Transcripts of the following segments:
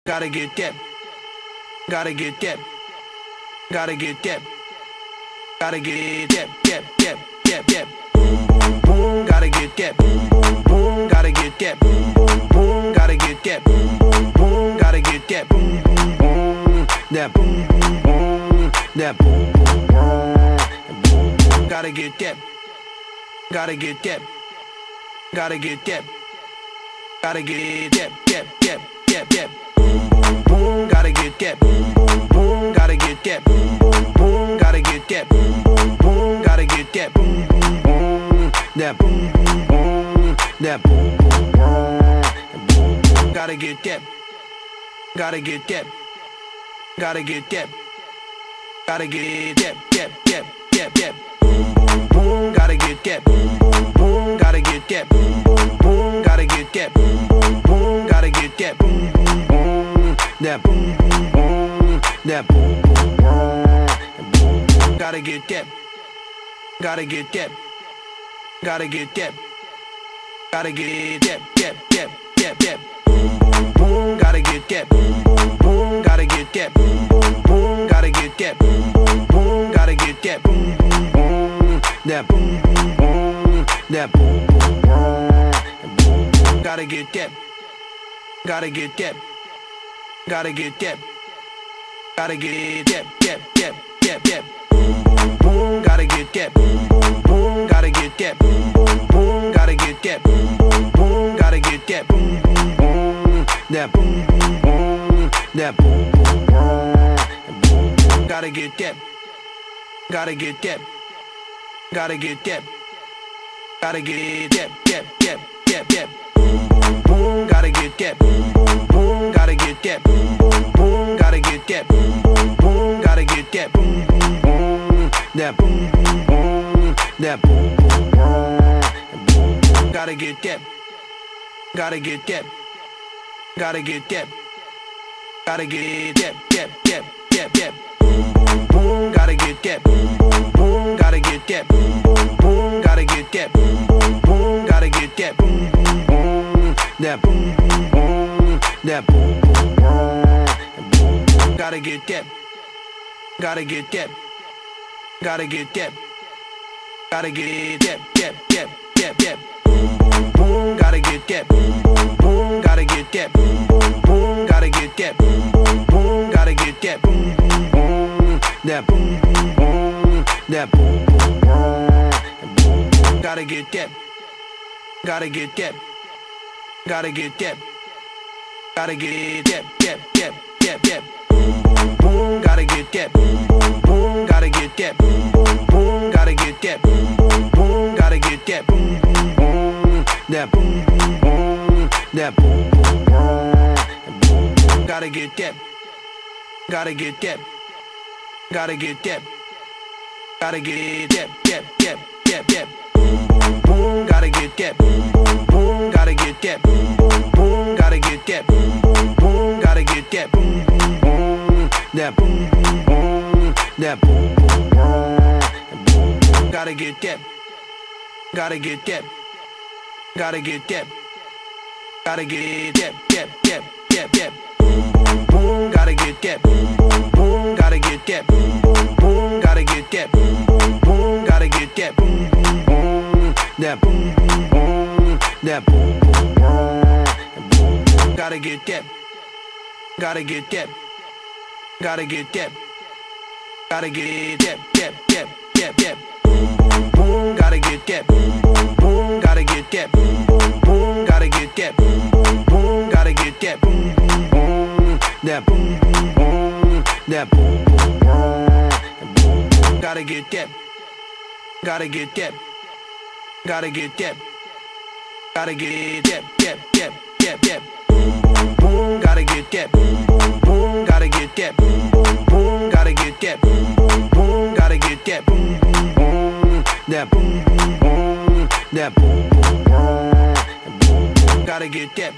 Gotta get that. Gotta get that. Gotta get that. Gotta get that. Boom, boom, boom. Gotta get that. Boom, boom, boom. Gotta get that. Boom, boom, boom. Gotta get that. Boom, boom, boom. Gotta get that. Boom, boom, boom. That boom, boom, boom. That boom, boom, boom. Boom, boom. Gotta get that. Gotta get that. Gotta get that. Gotta get that. Boom, boom, boom. Gotta get that. Boom, boom, boom. Gotta get that. Boom, boom, boom. Gotta get that. Boom, boom, boom. Gotta get that. Boom, boom, boom. That boom, boom, boom. That boom, boom, boom. Boom, boom. Gotta get that. Gotta get that. Gotta get that. Gotta get that. Boom, boom, boom. Gotta get that. Boom, boom, boom. Gotta get that. Boom, boom, boom. Gotta get that. Boom, boom, boom. Gotta get that. Boom, boom, boom. That boom, boom, boom. That boom, boom, boom. Boom, boom. Gotta get that. Gotta get that. Gotta get that. Gotta get that. Boom, boom, boom. Gotta get that. Boom, boom, boom. Gotta get that. Boom, boom, boom. Gotta get that. Boom, boom, boom. Gotta get that. Boom, boom, boom. That boom, boom, boom. That boom, boom, boom. Boom, boom. Gotta get that. Gotta get that. Gotta get that. Gotta get that. Boom, boom, boom. Gotta get that. Boom, boom, boom. Gotta get that. Boom, boom, boom. Gotta get that. Boom, boom, boom. Gotta get that. Boom, boom, boom. That boom, boom, boom. That boom, boom, boom. Boom, boom. Gotta get that. Gotta get that. Gotta get that. Gotta get that. Boom, boom, boom. Gotta get that. Boom, boom, boom. Gotta get that. Boom, boom, boom. Gotta get that. Boom, boom, boom. Gotta get that. Boom, boom, boom. That boom, boom, boom. That boom, boom, boom. Boom, boom. Gotta get that. Gotta get that. Gotta get that. Gotta get that. Boom, boom, boom. Gotta get that. Boom, boom, boom. Gotta get that. Boom, boom, boom. Gotta get that. Boom, boom, boom. Gotta get that. Boom, boom, boom. That boom, boom, boom. That boom, boom, boom. Boom, boom. Gotta get that. Gotta get that. Gotta get that. Gotta get that. Boom, boom, boom. Gotta get that. Boom, boom, boom. Gotta get that. Boom, boom, boom. Gotta get that. Boom, boom, boom. Gotta get that. Boom, boom, boom. That boom, boom, boom. That boom, boom, boom. Boom, boom. Gotta get that. Gotta get that. Gotta get that. Gotta get that. Boom, boom, boom. Gotta get that. Boom, boom, boom. Gotta get that. Boom, boom, boom. Gotta get that. Boom, boom, boom. Gotta get that. Boom, boom, boom. That boom, boom, boom. That boom, boom, boom. Boom, boom. Gotta get that. Gotta get that. Gotta get that. Gotta get that. Boom, boom, boom. Gotta get that. Boom, boom, boom. Gotta get that. Boom, boom, boom. Gotta get that. Boom, boom, boom. Gotta get that. Boom, boom, boom. That boom, boom, boom. That boom, boom, boom. Boom, boom. Gotta get that. Gotta get that. Gotta get that. Gotta get that. Boom, boom, boom. Gotta get that. Boom, boom, boom. Gotta get that. Boom, boom, boom. Gotta get that. Boom, boom, boom. Gotta get that. Boom, boom, boom. That boom, boom, boom. That boom, boom, boom. Boom, boom. Gotta get that. Gotta get that. Gotta get that. Gotta get that. Boom, boom, boom. Gotta get that. Boom, boom, boom. Gotta get that. Boom, boom, boom. Gotta get that. Boom, boom, boom. Gotta get that. Boom, boom, boom. That boom, boom, boom. That boom, boom, boom. Boom, boom. Gotta get that. Gotta get that. Gotta get that. Gotta get that. Boom, boom, boom. Gotta get that. Boom, boom, boom. Gotta get that. Boom, boom, boom. Gotta get that. Boom, boom, boom. Gotta get that. Boom, boom, boom. That boom, boom, boom. That boom, boom, boom. Boom, boom. Gotta get that.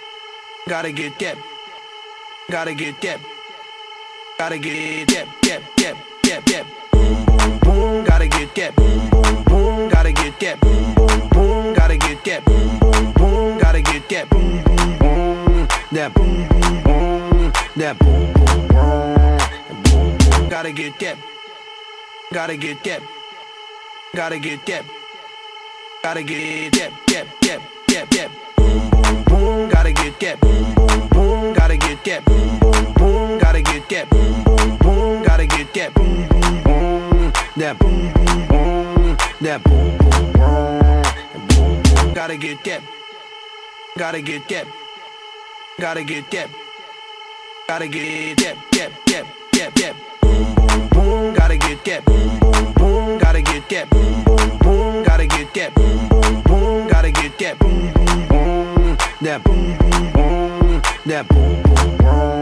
Gotta get that. Gotta get that. Gotta get that. Boom, boom, boom. Gotta get that. Boom, boom, boom. Gotta get that. Boom, boom, boom. Gotta get that. Boom, boom, boom. Gotta get that. Boom, boom, boom. That boom, boom, boom. that boom boom boom boom. Gotta get that. Gotta get that. Gotta get that. Gotta get that. That. Boom boom boom. Gotta get that. Boom boom boom. Gotta get that. Boom boom boom. Gotta get that. Boom boom boom. Gotta get that. Boom boom boom. That boom boom boom. That boom boom boom. Gotta get that. Gotta get that. Gotta get that. Gotta get that. That. Boom boom boom. Gotta get that. Boom boom boom. Gotta get that. Boom boom boom. Gotta get that. Boom boom boom. Gotta get that. Boom boom boom. That boom boom boom. That boom boom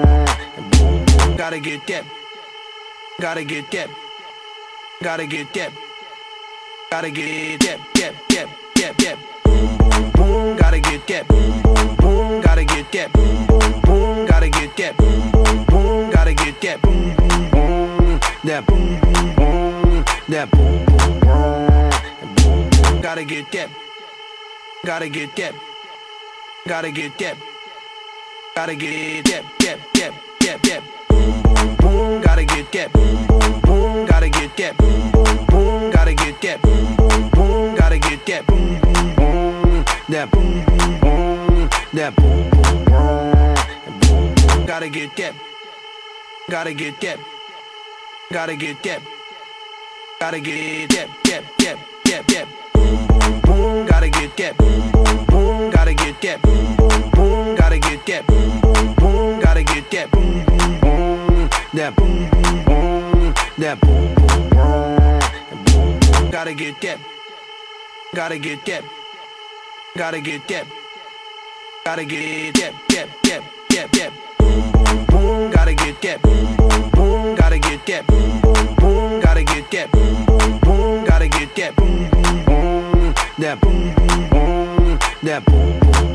boom. Gotta get that. Gotta get that. Gotta get that. Gotta get that. That. Boom boom boom. Gotta get that. Boom boom boom. Gotta get that. Boom boom boom. Gotta get that. Boom boom boom. Gotta get that. Boom boom boom. That boom boom boom. That boom boom boom. Gotta get that. Gotta get that. Gotta get that. Gotta get that. That. Boom boom boom. Gotta get that. Boom boom boom. Gotta get that. Boom boom boom. Gotta get that. Boom boom boom. Gotta get that. Boom boom boom. That boom boom boom. That boom boom boom. Gotta get that. Gotta get that. Gotta get that. Gotta get that. That. Boom boom boom. Gotta get that. Boom boom boom. Gotta get that. Boom boom boom. Gotta get that. Boom boom boom. Gotta get that. Boom boom boom. That boom boom boom. That boom boom boom. Gotta get that. Gotta get that. Gotta get that. Gotta get that. That. Boom boom boom. Gotta get that. Boom boom boom. Gotta get that. Boom boom boom. Gotta get that. Boom boom boom. Gotta get that. Boom boom boom. That boom boom boom. That boom boom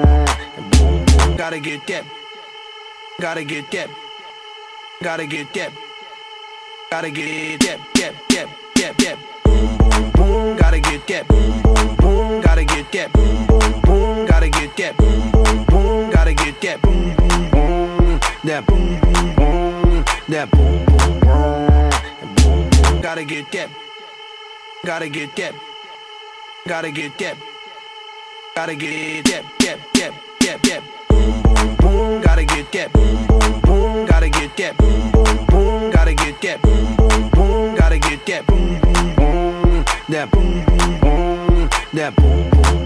boom. Gotta get that. Gotta get that. Gotta get that. Gotta get that. That. Boom boom boom. Gotta get that. Boom boom boom. Gotta get that. Boom boom boom. Gotta get that. Boom boom boom. Gotta get that. Boom boom boom. That boom boom boom. That boom boom boom. Gotta get that. Gotta get that. Gotta get that. Gotta get that. That. Boom boom boom. Gotta get that. Boom boom boom. Gotta get that. Boom boom boom. Gotta get that. Boom boom boom. Gotta get that. Boom boom boom. That boom boom boom. That boom boom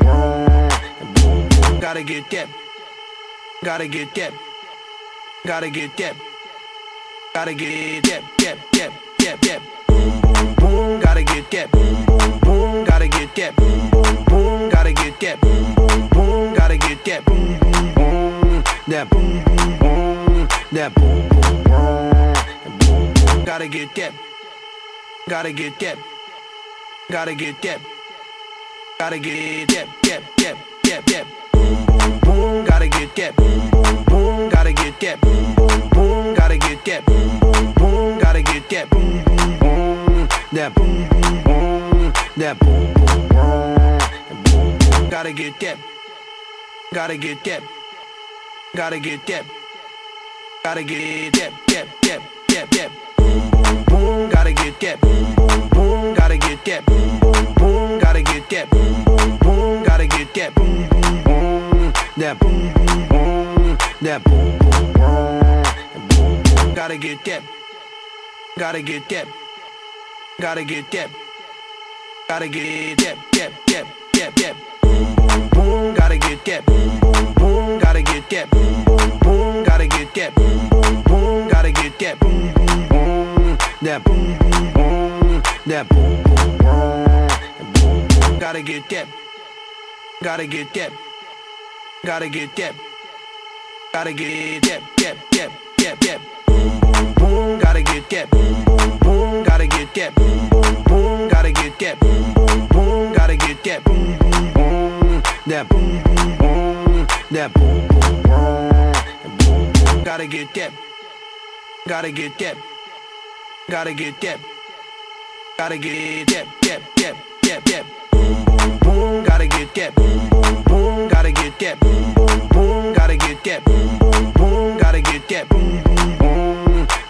boom. Gotta get that. Gotta get that. Gotta get that. Gotta get that. That. Boom boom boom. Gotta get that. Boom boom boom. Gotta get that. Boom boom boom. Gotta get that. Boom boom boom. Gotta get that. Boom boom boom. That boom boom boom. That boom boom boom. Gotta get that. Gotta get that. Gotta get that. Gotta get that. That. Boom boom boom. Gotta get that. Boom boom boom. Gotta get that. Boom boom boom. Gotta get that. Boom boom boom. Gotta get that. Boom boom boom. That boom boom boom. That boom boom boom. Gotta get that. Gotta get that. Gotta get that. Gotta get that. That. Boom boom boom. Gotta get that. Boom boom boom. Gotta get that. Boom boom boom. Gotta get that. Boom boom boom. Gotta get that. Boom boom boom. That boom boom boom. That boom boom boom. Gotta get that. Gotta get that. Gotta get that. Gotta get that. That. Boom boom boom. Gotta get that. Boom boom boom. Gotta get that. Boom boom boom. Gotta get that. Boom boom boom. Gotta get that. Boom boom boom. That boom boom boom. That boom boom boom. Gotta get that. Gotta get that. Gotta get that. Gotta get that. That. Boom boom boom. Gotta get that. Boom boom boom. Gotta get that. Boom boom boom. Gotta get that. Boom boom boom. Gotta get that. Boom boom boom. That boom boom boom. That boom boom boom. Gotta get that. Gotta get that. Gotta get that. Gotta get that. That. Boom boom boom. Gotta get that. Boom boom boom. Gotta get that. Boom boom boom. Gotta get that. Boom boom boom. Gotta get that. Boom.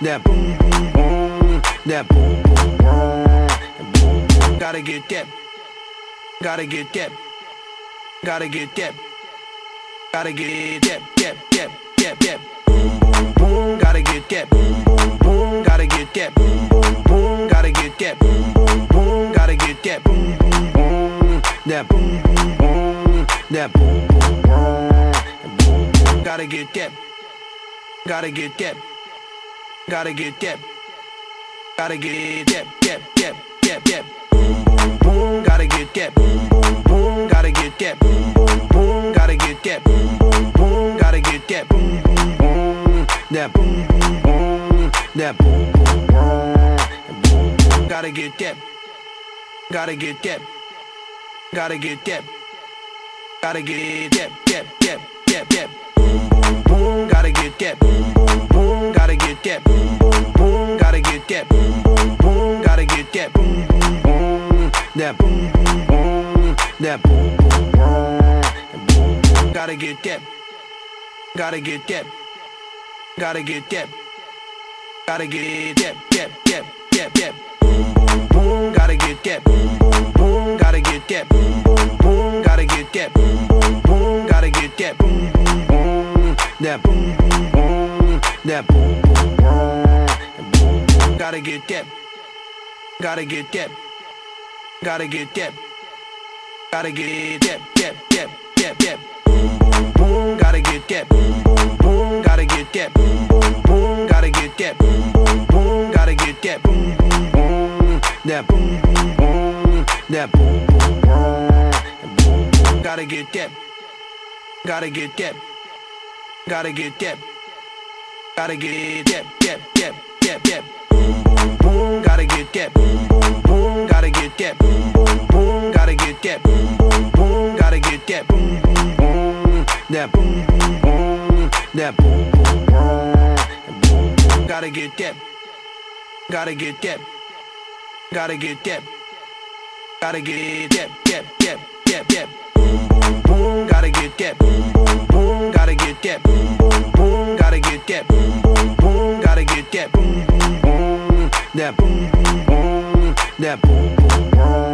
that boom boom boom, that boom boom boom, boom boom. Gotta get that, gotta get that, gotta get that, gotta get that, that. Boom boom boom, gotta get that, boom boom boom, gotta get that, boom boom boom, gotta get that, boom boom boom, gotta get that, boom boom boom, that boom boom boom, that boom boom boom, boom boom. Gotta get that, gotta get that, gotta get that, gotta get that, that. Boom boom boom, gotta get that, boom boom boom, gotta get that, boom boom boom, gotta get that, boom boom boom, gotta get that, boom boom boom, that boom boom boom, that boom boom boom, boom. Gotta get that, gotta get that, gotta get that, gotta get that, that. Boom boom boom, gotta get that, boom boom boom, gotta get that, boom boom boom, gotta get that, boom boom boom, gotta get that, boom boom boom, that boom boom boom, that boom boom boom. Gotta get that, gotta get that, gotta get that, gotta get that, that. Boom boom boom, gotta get that, boom boom boom, gotta get that, boom boom boom, gotta get that, boom boom boom, gotta get that, boom boom boom, that boom boom boom, that boom boom boom. Gotta get that, gotta get that, gotta get that, gotta get that, that. Boom boom boom, gotta get that, boom boom boom, gotta get that, boom boom boom, gotta get that, boom boom boom, gotta get that, boom boom boom, that boom boom boom, that boom boom boom. Gotta get that, gotta get that, gotta get that, gotta get that, that. Boom boom boom, gotta get that, boom boom boom, gotta get that, boom boom boom, gotta get that, boom boom boom, gotta get that, boom boom boom, that boom boom boom, that boom boom boom. Gotta get that, gotta get that, gotta get that, gotta get that, that. Boom boom boom, gotta get that, boom boom boom, gotta get that, boom boom boom, gotta get that, boom boom boom, gotta get that, boom boom boom, that boom boom boom, that boom boom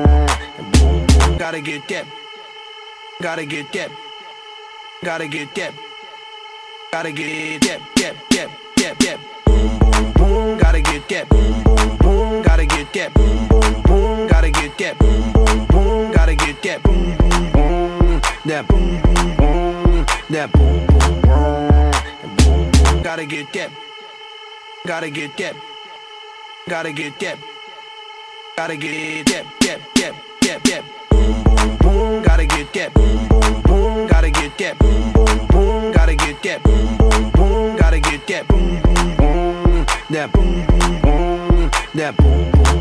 boom. Gotta get that, gotta get that, gotta get that, gotta get that, that. Boom boom boom, gotta get that, boom boom boom, gotta get that, boom boom boom, gotta get that, boom boom boom, gotta get that, boom boom boom, that boom boom boom, that boom boom boom. Gotta get that, gotta get that, gotta get that, gotta get that, that. Boom boom boom, gotta get that, boom boom boom, gotta get that, boom boom boom, gotta get that, boom boom boom, gotta get that, boom boom boom, that boom boom boom, that boom boom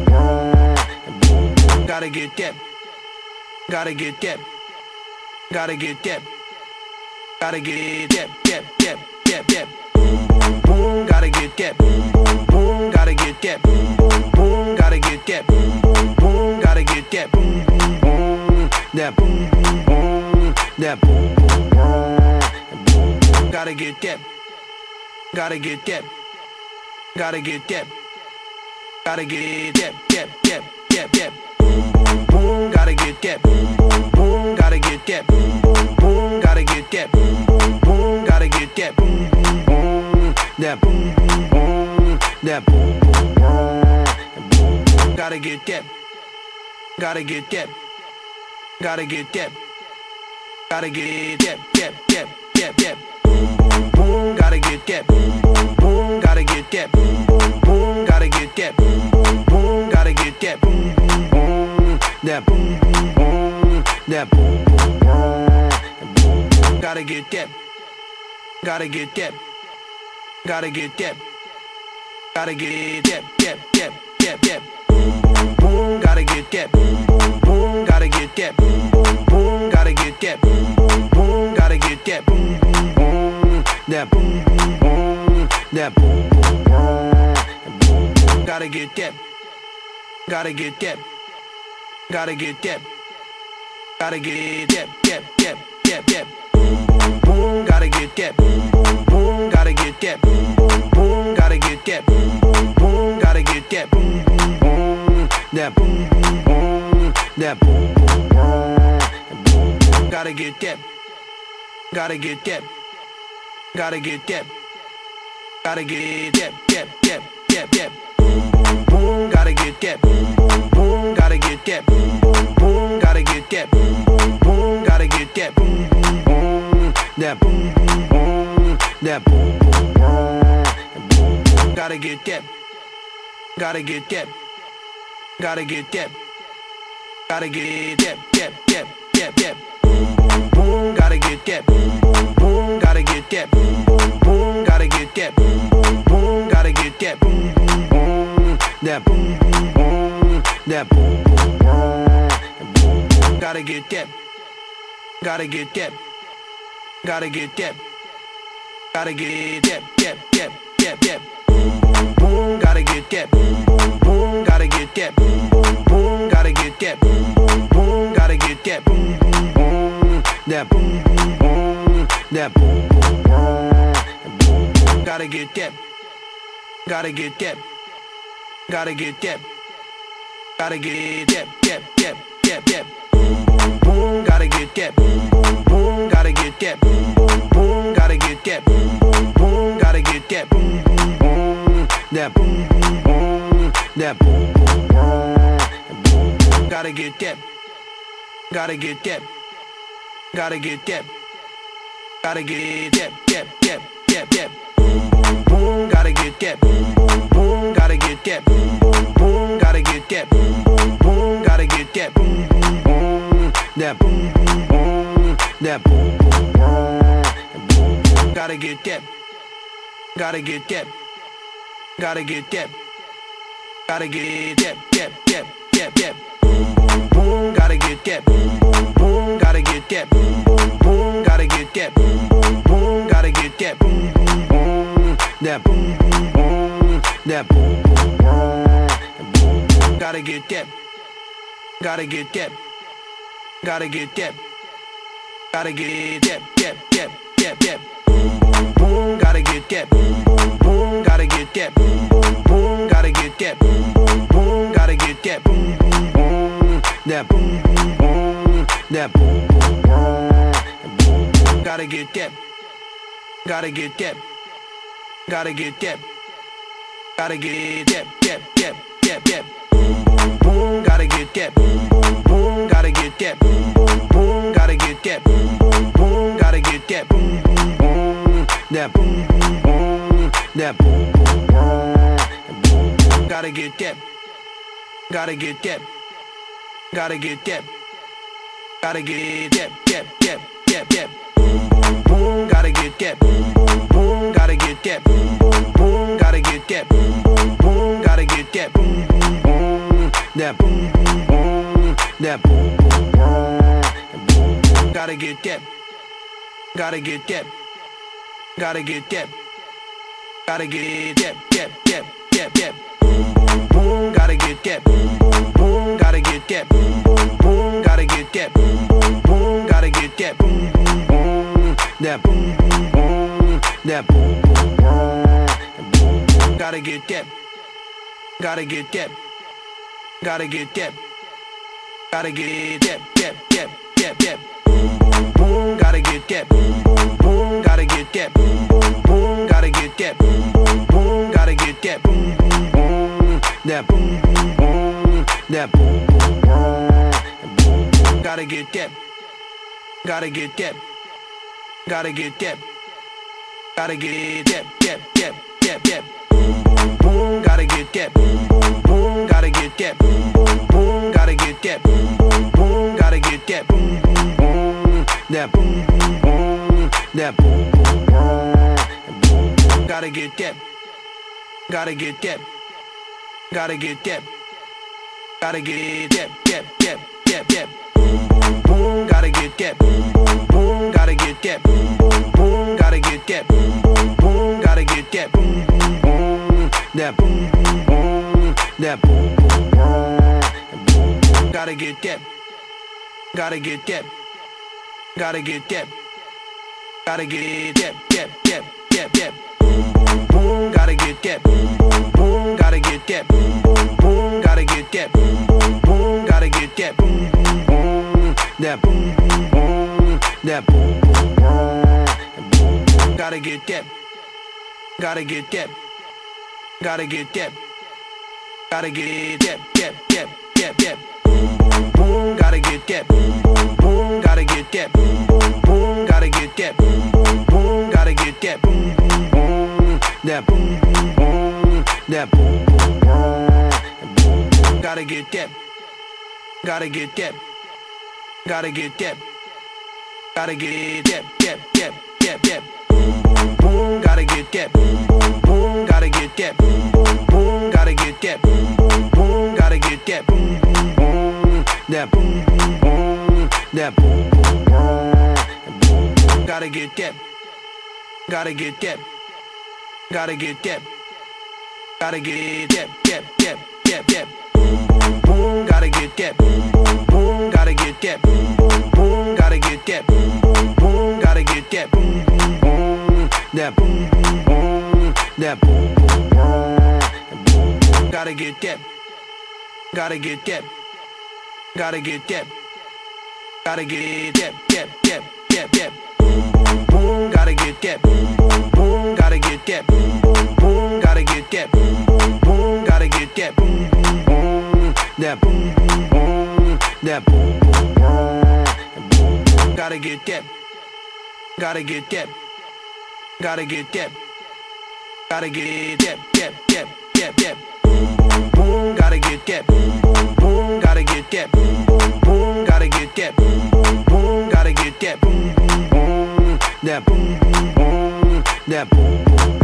boom. Gotta get that, gotta get that, gotta get that, gotta get that, that. Boom boom boom, gotta get that, boom boom boom, gotta get that, boom boom boom, gotta get that, boom boom boom, gotta get that, boom boom boom, that boom boom boom, that boom boom boom. Gotta get that, gotta get that, gotta get that, gotta get that, that. Boom boom boom, gotta get that, boom boom boom, gotta get that, boom boom boom, gotta get that, boom boom boom, gotta get that, boom boom boom, that boom boom boom, that boom boom boom. Gotta get that, gotta get that, gotta get that, gotta get that, that. Boom boom boom, gotta get that, boom boom boom, gotta get that, boom boom boom, gotta get that, boom boom boom, gotta get that, boom boom boom, that boom boom boom, that boom boom boom. Gotta get that, gotta get that, gotta get that, gotta get that, that. Boom boom boom, gotta get that, boom boom boom, gotta get that, boom boom boom, gotta get that, boom boom boom, gotta get that, boom boom boom, that boom boom boom, that boom boom boom. Gotta get that, gotta get that, gotta get that, gotta get that, that. Boom boom boom, gotta get that, boom boom boom, gotta get that, boom boom boom, gotta get that boom boom boom. Gotta get that boom boom boom. That boom boom boom. That boom boom boom. Gotta get that. Gotta get that. Gotta get that. Gotta get that. Boom boom boom. Gotta get that. Boom boom boom. Gotta get that. Boom boom boom. Gotta get that. Boom boom boom. Gotta get that. Boom boom boom. That boom boom boom. That boom boom boom. Gotta get that. Gotta get that. Gotta get that. Gotta get that. Boom boom boom. Gotta get that. Boom boom boom. Gotta get that. Boom boom boom. Gotta get that. Boom boom boom. Gotta get that. Boom boom boom. That boom boom boom. That boom boom boom. Gotta get that. Gotta get that. Gotta get that. Gotta get that. Boom boom boom. Gotta get that. Boom boom boom. Gotta get that. Boom boom boom. Gotta get that. Boom boom boom. Gotta get that. Boom boom boom. That boom boom boom. That boom boom boom. Gotta get that. Gotta get that. Gotta get that. Gotta get that. Boom boom boom. Gotta get that. Boom boom boom. Gotta get that. Boom boom boom. Gotta get that. Boom boom boom. Gotta get that. Boom boom boom. That boom boom boom. That boom boom boom. Gotta get that. Gotta get that. Gotta get that. Gotta get that. Boom boom boom. Gotta get that. Boom boom boom. Gotta get that. Boom boom boom. Gotta get that. Boom boom boom. Gotta get that. Boom boom boom. That boom boom boom. That boom boom boom. Gotta get that. Gotta get that. Gotta get that. Gotta get that. Boom boom boom. Gotta get that. Boom boom boom. Gotta get that. Boom boom boom. Gotta get that. Boom boom boom. Gotta get that. Boom boom boom. That boom boom boom. That boom boom boom. Gotta get that. Gotta get that. Gotta get that. Gotta get that. Boom boom boom. Gotta get that. Boom boom boom. Gotta get that. Boom boom boom. Gotta get that. Boom boom boom. Gotta get that. Boom boom boom. That boom boom boom. That boom boom boom. Gotta get that. Gotta get that. Gotta get that. Gotta get that. Boom boom boom. Gotta get that. Boom boom boom. Gotta get that. Boom boom boom. Gotta get that. Boom boom boom. Gotta get that. Boom boom boom. That boom boom boom. That boom boom boom. Gotta get that. Gotta get that. Gotta get that. Gotta get that. Boom boom boom. Gotta get that. Boom boom boom. Gotta get that. Boom boom boom. Gotta get that. Boom boom boom. Gotta get that. Boom boom boom. That boom boom boom. That boom boom boom. Gotta get that. Gotta get that. Gotta get that. Gotta get that. Boom boom boom. Gotta get that. Boom boom boom. Gotta get that. Boom boom boom. Gotta get that. Boom boom boom. Gotta get that. Boom boom boom. That boom boom boom. That boom boom boom. Gotta get that. Gotta get that. Gotta get that. Gotta get that. Boom boom boom. Gotta get that. Boom boom boom. Gotta get that. Boom boom boom. Gotta get that. Boom boom boom. Gotta get that. Boom boom boom. That boom boom boom. That boom boom boom. Gotta get that. Gotta get that. Gotta get that. Gotta get that. Boom boom boom. Gotta get that. Boom boom boom. Gotta get that. Boom boom boom. Gotta get that. Boom boom boom. Gotta get that. Boom boom boom. That boom boom boom. That boom boom boom. Gotta get that. Gotta get that. Gotta get that. Gotta get that. Boom boom boom. Gotta get that. Boom boom boom. Gotta get that. Boom boom boom. Gotta get that. Boom boom boom. Gotta get that. Boom boom boom. That boom boom boom. That boom boom boom. Gotta get that. Gotta get that. Gotta get that. Gotta get that. Boom boom boom. Gotta get that. Boom get that. Gotta get that. Gotta get that. Gotta get that. That. Boom, boom, boom. Gotta get that. Boom, boom, boom. Gotta get that. Boom, boom, boom. Gotta get that. Boom, boom, boom. Gotta get that. Boom, boom, boom. That boom, boom, boom. That boom, boom, boom. Gotta get that. Gotta get that. Gotta get that. Gotta get that. That. Boom, boom, boom. Gotta get that. Boom, boom, boom. Gotta get that. Boom, boom, boom. Gotta get that. Boom, boom, boom. Gotta get that. Boom, boom, boom. That boom, boom, boom. That boom, boom, boom. Gotta get that. Gotta get that. Gotta get that. Gotta get that. That. Boom, boom, boom. Gotta get that. Boom, boom, boom. Gotta get that. Boom, boom, boom. Gotta get that. Boom, boom, boom. Gotta get that. Boom, boom, boom. That boom, boom, boom. That boom, boom, boom. Gotta get that. Gotta get that. Gotta get that. Gotta get that. That. Boom, boom, boom. Gotta get that. Boom, boom, boom. Gotta get that. Boom, boom, boom. Gotta get that. Boom, boom, boom. Gotta get that. Boom, boom, boom. That boom, boom, boom. That boom, boom, boom. Gotta get that. Gotta get that. Gotta get that. Gotta get that. That. Boom, boom, boom. Gotta get that. Boom, boom, boom. Gotta get that. Boom, boom, boom. Gotta get that. Boom, boom, boom. Gotta get that. Boom, boom, boom. That boom, boom, boom. That boom, boom,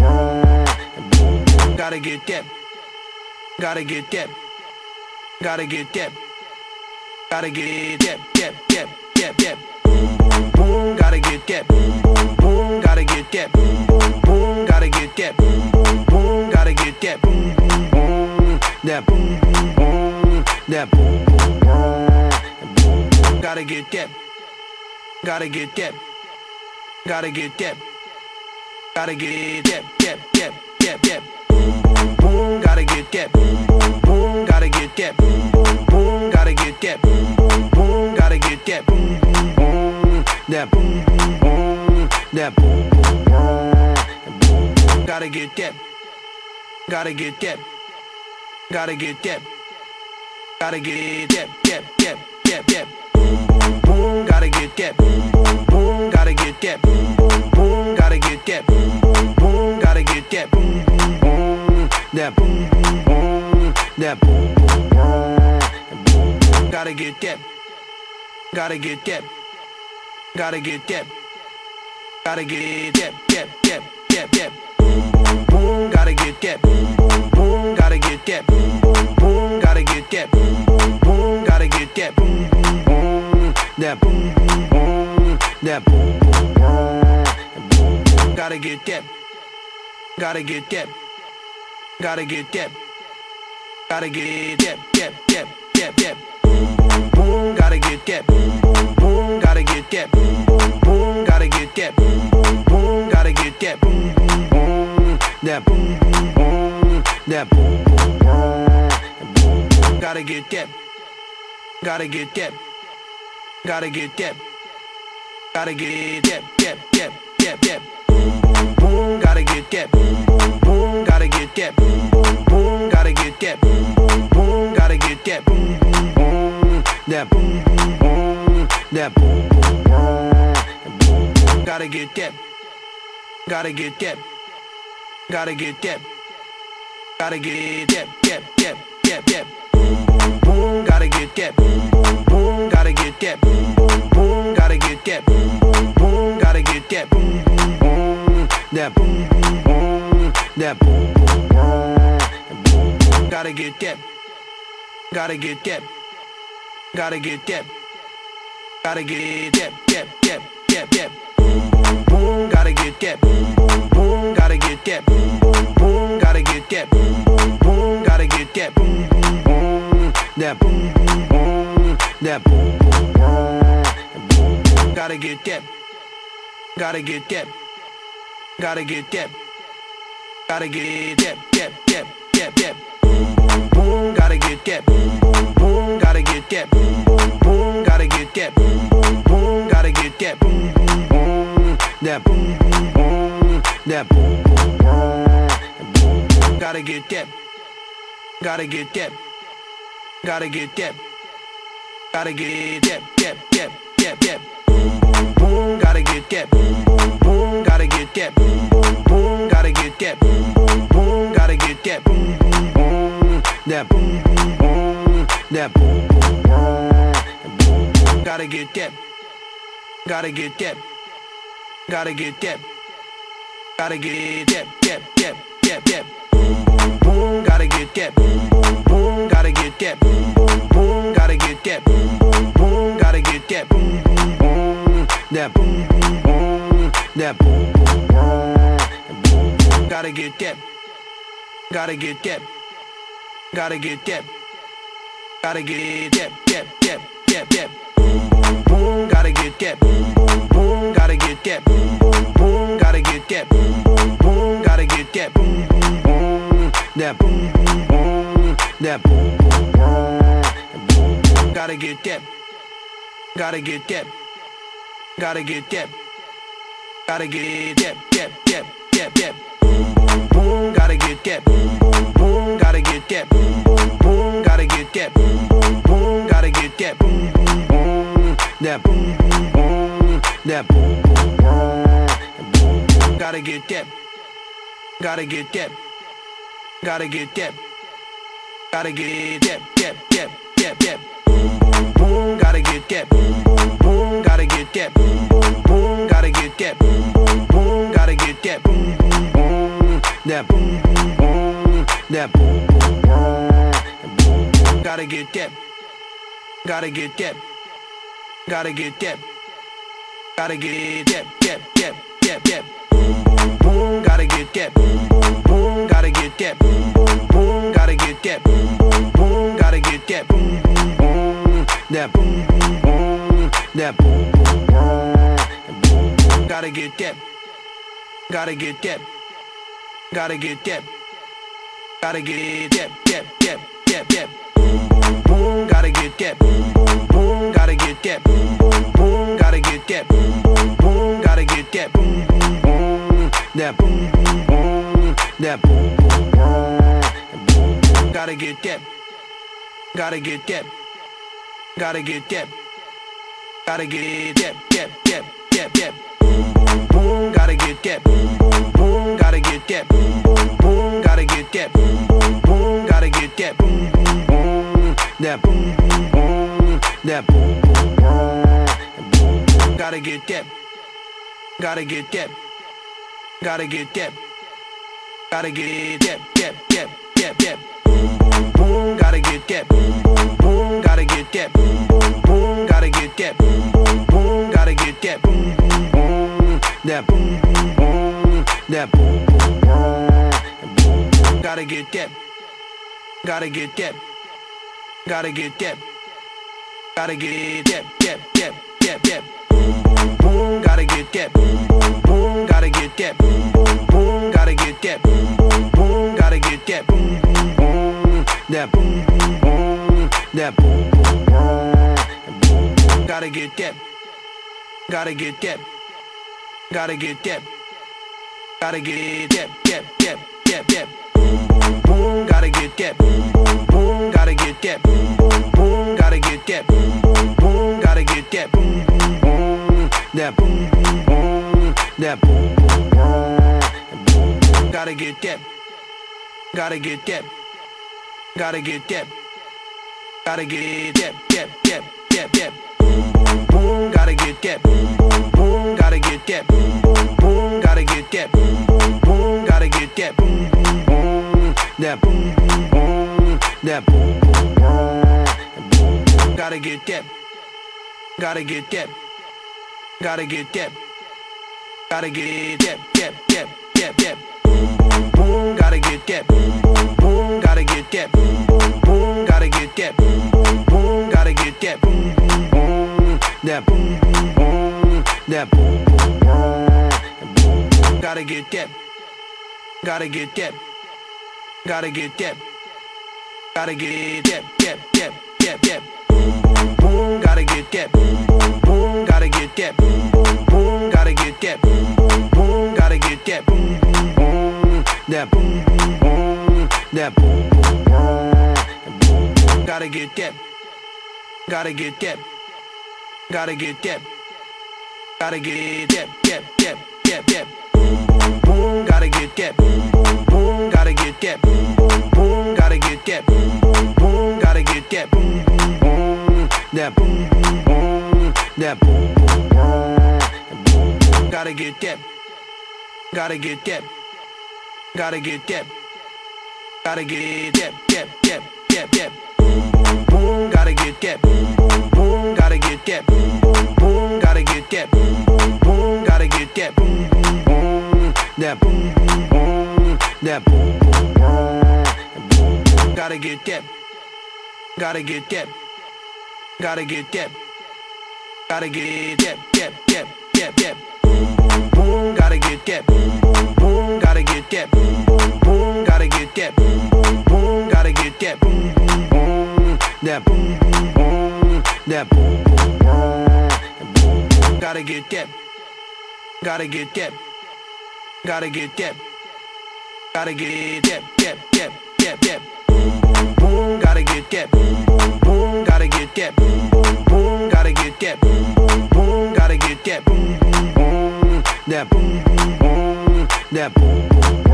boom. Gotta get that. Gotta get that. Gotta get that. Gotta get that. That. Boom, boom, boom. Gotta get that. Boom, boom, boom. Gotta get that. Boom, boom, boom. Gotta get that. Boom, boom, boom. Gotta get that. Boom, boom, boom. That boom, boom, boom. That boom, boom, boom. Gotta get that. Gotta get that. Gotta get that. Gotta get that. That. Boom, boom, boom. Gotta get that. Boom, boom, boom. Gotta get that. Boom, boom, boom. Gotta get that. Boom, boom, boom. Gotta get that. Boom, boom, boom. That boom, boom, boom. That boom, boom, boom. Gotta get that. Gotta get that. Gotta get that. Gotta get that. That. Boom, boom, boom. Gotta get that. Boom, boom, boom. Gotta get that. Boom, boom, boom. Gotta get that. Boom, boom, boom. Gotta get that. Boom, boom, boom. That boom, boom, boom. That boom, boom, boom. Gotta get that. Gotta get that. Gotta get that. Gotta get that. That. Boom, boom, boom. Gotta get that. Boom, boom, boom. Gotta get that. Boom, boom, boom. Gotta get that. Boom, boom, boom. Gotta get that. Boom, boom, boom. That boom, boom, boom. That boom, boom, boom. Gotta get that. Gotta get that. Gotta get that. Gotta get that. That. Boom, boom, boom. Gotta get that. Boom, boom, boom. Gotta get that. Boom, boom, boom. Gotta get that. Boom, boom, boom. Gotta get that. Boom, boom, boom. That boom, boom, boom. That boom, boom, boom. Gotta get that. Gotta get that. Gotta get that. Gotta get that. That. Boom, boom, boom. Gotta get that. Boom, boom, boom. Gotta get that. Boom, boom, boom. Gotta get that. Boom, boom, boom. Gotta get that. Boom, boom, boom. That boom, boom, boom. That boom, boom, boom. Gotta get that. Gotta get that. Gotta get that. Gotta get that. That. Boom, boom, boom. Gotta get that. Boom, boom, boom. Gotta get that. Boom, boom, boom. Gotta get that. Boom, boom, boom. Gotta get that. Boom, boom, boom. That boom, boom, boom. That boom, boom, boom. Gotta get that. Gotta get that. Gotta get that. Gotta get that. That. Boom, boom, boom. Gotta get that. Boom, boom, boom. Gotta get that. Boom, boom, boom. Gotta get that. Boom, boom, boom. Gotta get that. Boom, boom, boom. That boom, boom, boom. That boom, boom, boom. Gotta get that. Gotta get that. Gotta get that. Gotta get that. That. Boom, boom, boom. Gotta get that. Boom, boom, boom. Gotta get that. Boom, boom, boom. Gotta get that. Boom, boom, boom. Gotta get that. Boom, boom, boom. That boom, boom, boom. that boom boom boom. Gotta get that. Gotta get that. Gotta get that. Gotta get that. Boom boom boom. Gotta get that. Boom boom boom. Gotta get that. Boom boom boom. Gotta get that. Boom boom boom. Gotta get that. Boom boom boom. That boom boom boom. That boom boom boom. Gotta get that. Gotta get that. Gotta get that. Gotta get that. Boom boom boom. Gotta get that. Boom boom boom. Gotta get that. Boom boom boom. Gotta get that. Boom boom boom. Gotta get that. Boom boom boom. That boom boom boom. That boom boom boom. Gotta get that. Gotta get that. Gotta get that. Gotta get that. Boom boom boom. Gotta get that. Boom boom boom. Gotta get that. Boom boom boom. Gotta get that. Boom boom boom. Gotta get that. Boom boom boom. That boom boom boom. That boom boom boom. Gotta get that. Gotta get that. Gotta get that. Gotta get that. Boom boom boom. Gotta get that. Boom boom boom. Gotta get that. Boom boom boom. Gotta get that. Boom boom boom. Gotta get that. Boom boom boom. That boom boom boom. That boom boom boom. Gotta get that. Gotta get that. Gotta get that. Gotta get that. Boom boom boom. Gotta get that. Boom boom boom. Gotta get that. Boom boom boom. Gotta get that. Boom boom boom. Gotta get that. Boom boom boom. That boom boom boom. That boom boom boom. Gotta get that. Gotta get that. Gotta get that. Gotta get that. Boom boom boom. Gotta get that. Boom boom boom. Gotta get that. Boom boom boom. Gotta get that. Boom boom boom. Gotta get that. Boom boom boom. That boom boom boom. That boom boom boom. Gotta get that. Gotta get that. Gotta get that. Gotta get that. Boom boom boom. Gotta get that. Boom boom boom. Gotta get that. Boom boom boom. Gotta get that. Boom boom boom. Gotta get that. Boom boom boom. That boom boom boom. That boom boom boom. Gotta get that. Gotta get that. Gotta get that. Gotta get that. Boom boom boom. Gotta get that. Boom boom boom. Gotta get that. Boom boom boom. Gotta get that. Boom boom boom. Gotta get that. Boom boom boom. That boom boom boom. That boom boom boom. Gotta get that. Gotta get that. Gotta get that. Gotta get that. Boom boom boom. Gotta get that. Boom boom boom. Gotta get that. Boom boom boom. Gotta get that. Boom boom boom. Gotta get that. Boom boom boom. That boom boom boom. That boom boom boom. Gotta get that. Gotta get that. Gotta get that. Gotta get that. Boom boom boom. Gotta get that. Boom boom boom. Gotta get that. Boom boom boom. Gotta get that. Boom boom boom. Gotta get that. Boom boom boom. That boom boom boom. That boom boom boom. Gotta get that. Gotta get that. Gotta get that. Gotta get that. Boom boom boom. Gotta get that. Boom boom boom. Gotta get that. Boom boom boom. Gotta get that. Boom boom boom. Gotta get that. Boom boom boom. That boom boom boom. That boom boom boom. Gotta get that. Gotta get that. Gotta get that. Gotta get that. Boom boom boom. Gotta get that. Boom boom boom. Gotta get that. Boom boom boom. Gotta get that. Boom boom boom. Gotta get that. Boom boom boom. That boom boom boom. That boom boom boom. Gotta get that. Gotta get that. Gotta get that. Gotta get that. Boom boom boom. Gotta get that. Boom boom boom. Gotta get that. Boom boom boom. Gotta get that. Boom boom boom. Gotta get that. Boom boom boom. That boom boom boom. That boom boom boom. Gotta get that. Gotta get that. Gotta get that. Gotta get that. Boom boom boom. Gotta get that. Boom boom boom. boom, gotta get that boom, boom, boom, gotta get that boom, boom, boom, gotta get that boom, boom, boom, that boom, boom, boom, that boom, boom, boom, boom, gotta get that, gotta get that, gotta get that, gotta get that, boom, boom, boom, gotta get that boom, boom, boom, gotta get that boom, boom, boom, gotta get that boom, boom, boom, gotta get that boom, boom, boom, that boom, boom, boom, that boom, boom, boom, gotta get that, gotta get that, gotta get that, gotta get that, boom, boom, boom, gotta get that boom, boom, boom, gotta get that boom, boom, boom, gotta get that boom, boom, boom, gotta get that boom, boom, boom, that boom, boom, boom, that boom, boom, boom, gotta get that, gotta get that, gotta get that, gotta get that, boom, boom, boom, gotta get that boom, boom, boom, gotta get that boom, boom, boom, gotta get that boom, boom, boom, gotta get that boom, boom, boom, that boom, boom, boom, that boom, boom, boom, gotta get that, gotta get that, gotta get that, gotta get that, boom, boom, boom, gotta get that boom, boom, boom, gotta get that boom, boom, boom, gotta get that boom, boom, boom, gotta get that boom, boom, boom, that boom, boom, boom, that boom, boom,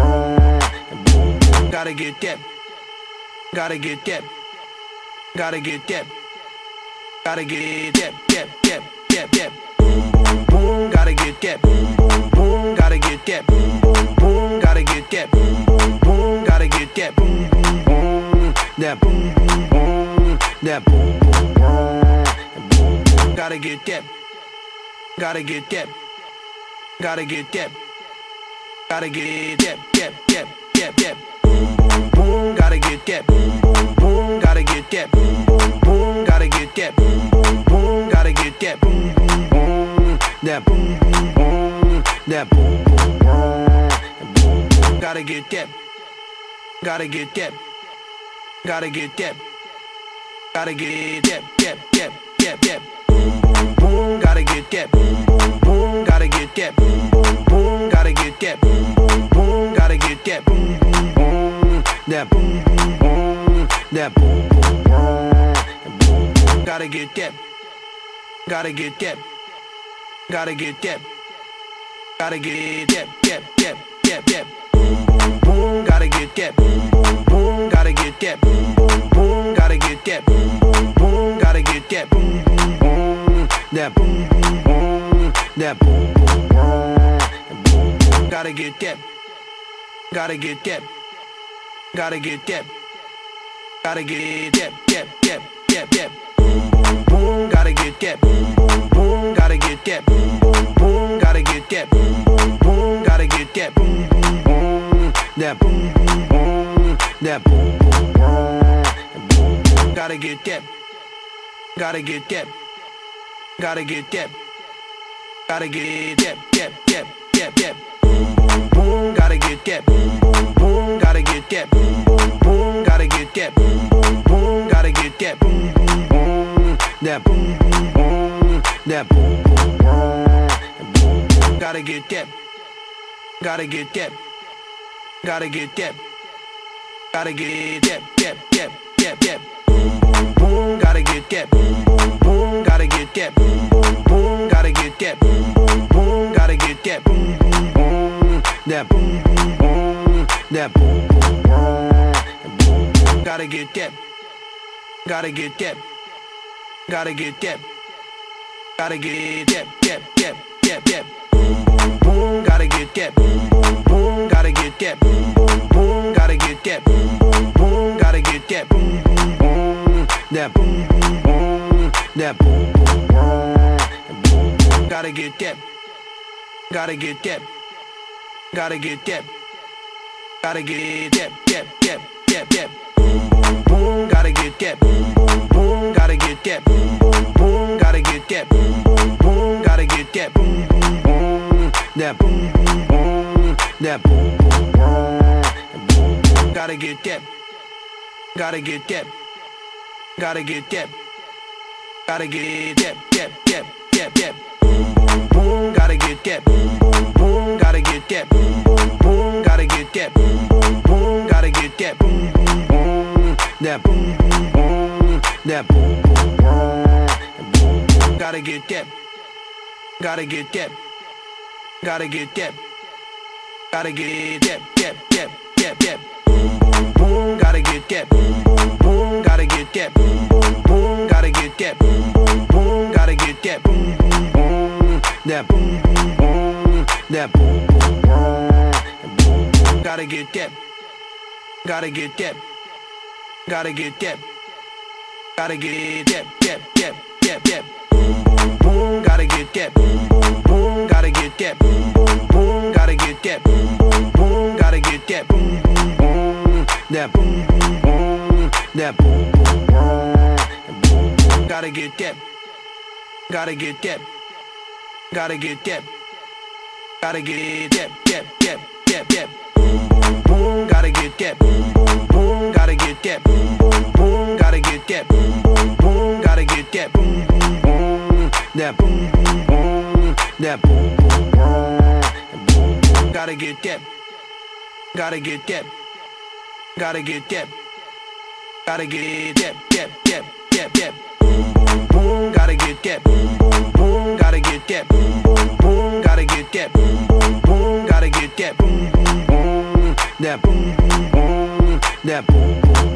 boom, gotta get that, gotta get that, gotta get that, gotta get that, boom, boom, boom, gotta get that boom, boom, boom, gotta get that boom, boom, boom, gotta get that boom, boom, boom, gotta get that boom, boom, boom, that boom, boom, boom, that boom, boom, boom, gotta get that, gotta get that, gotta get that, gotta get that, boom, boom, boom, gotta get that boom, boom, boom, gotta get that boom, boom, boom, gotta get that boom, boom, boom, gotta get that boom, boom, boom, that boom, boom, boom, that boom, boom, boom, gotta get that, gotta get that, gotta get that, gotta get that, boom, boom, boom, gotta get that boom, boom, boom, gotta get that boom, boom, boom, gotta get that boom, boom, boom, gotta get that boom, boom, boom, that boom, boom, boom, that boom, boom, boom, gotta get that, gotta get that, gotta get that, gotta get that, boom, boom, boom, gotta get that boom, boom, boom, gotta get that boom, boom, boom, gotta get that boom, boom, boom, gotta get that boom, boom, boom, that boom, boom, boom, that boom, boom, boom, gotta get that, gotta get that, gotta get that, gotta get that, boom, boom, boom, gotta get that boom, boom, boom, gotta get that boom, boom, boom, gotta get that boom, boom, boom, gotta get that boom, boom, boom, that boom, boom, boom, that boom, boom, boom, gotta get that, gotta get that, gotta get that, gotta get that, boom, boom, boom, gotta get that boom, boom, boom, gotta get that boom, boom, boom, gotta get that boom, boom, boom, gotta get that boom, boom, boom, that boom, boom, boom, that boom, boom, boom, gotta get that, gotta get that, gotta get that, gotta get that, boom, boom, boom, gotta get that boom, boom, boom, gotta get that boom, boom, boom, gotta get that boom, boom, boom, gotta get that boom, boom, boom, that boom, boom, boom, that boom, boom, boom, gotta get that, gotta get that, gotta get that, gotta get that, boom, boom, boom, gotta get that boom, boom, boom, gotta get that boom, boom, boom, gotta get that boom, boom, boom, gotta get that boom, boom, boom, that boom, boom, boom, that boom, boom, boom, gotta get that, gotta get that, gotta get that, gotta get that, boom, boom, boom, gotta get that boom, boom, boom, gotta get that boom, boom, boom, gotta get that boom, boom, boom, gotta get that boom, boom, boom, that boom, boom, boom, that boom, boom, boom, gotta get that, gotta get that, gotta get that, gotta get that, that, boom, boom, boom, gotta get that, boom, boom, boom, gotta get that, boom, boom, boom, gotta get that, boom, boom, boom, gotta get that, boom, boom, boom, that boom, boom, boom, that boom, boom, boom, boom, gotta get that, gotta get that, gotta get that, gotta get that, boom, boom, boom, gotta get that, boom, boom, boom, gotta get that, boom, boom, boom, gotta get that, boom, boom, boom, gotta get that, boom, boom, boom, that boom, boom, boom, that boom, boom, boom, gotta get that, gotta get that, gotta get that, gotta get that, boom, boom, boom, gotta get that, boom, boom, boom, gotta get that, boom, boom, boom, gotta get that, boom, boom, boom, gotta get that, boom, boom, boom, that boom, boom, boom, that boom, boom, boom, gotta get that, gotta get that, gotta get that, gotta get that, boom, boom, boom, gotta get that, boom, boom, boom, gotta get that, boom, boom, boom, gotta get that, boom, boom, boom, gotta get that, boom, boom, boom, that boom, boom, boom, that boom, boom, boom, gotta get that, gotta get that, gotta get that, gotta get that, boom, boom, boom, gotta get that, boom, boom, boom, gotta get that, boom, boom, boom, gotta get that, boom, boom, boom, gotta get that, boom, boom, boom, that boom, boom, boom, that boom, boom,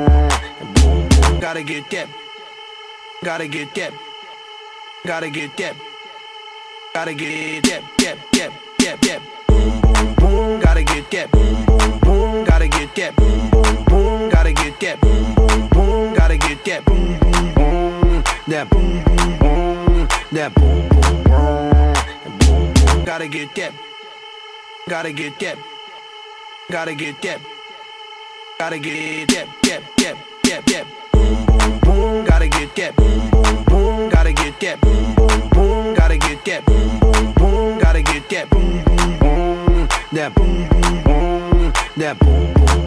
boom, gotta get that, gotta get that, gotta get that, gotta get that, boom, boom, boom, gotta get that, boom, boom, boom, gotta get that, boom, boom, boom, gotta get that, boom, boom, boom, gotta get that, boom, boom, boom, that boom, boom, boom, that boom, boom, boom, gotta get that, gotta get that, gotta get that, gotta get that, boom, boom, boom, gotta get that, boom, boom, boom, gotta get that, boom, boom, boom, gotta get that, boom, boom, boom, gotta get that, boom, boom, boom, that boom, boom, boom, that boom, boom,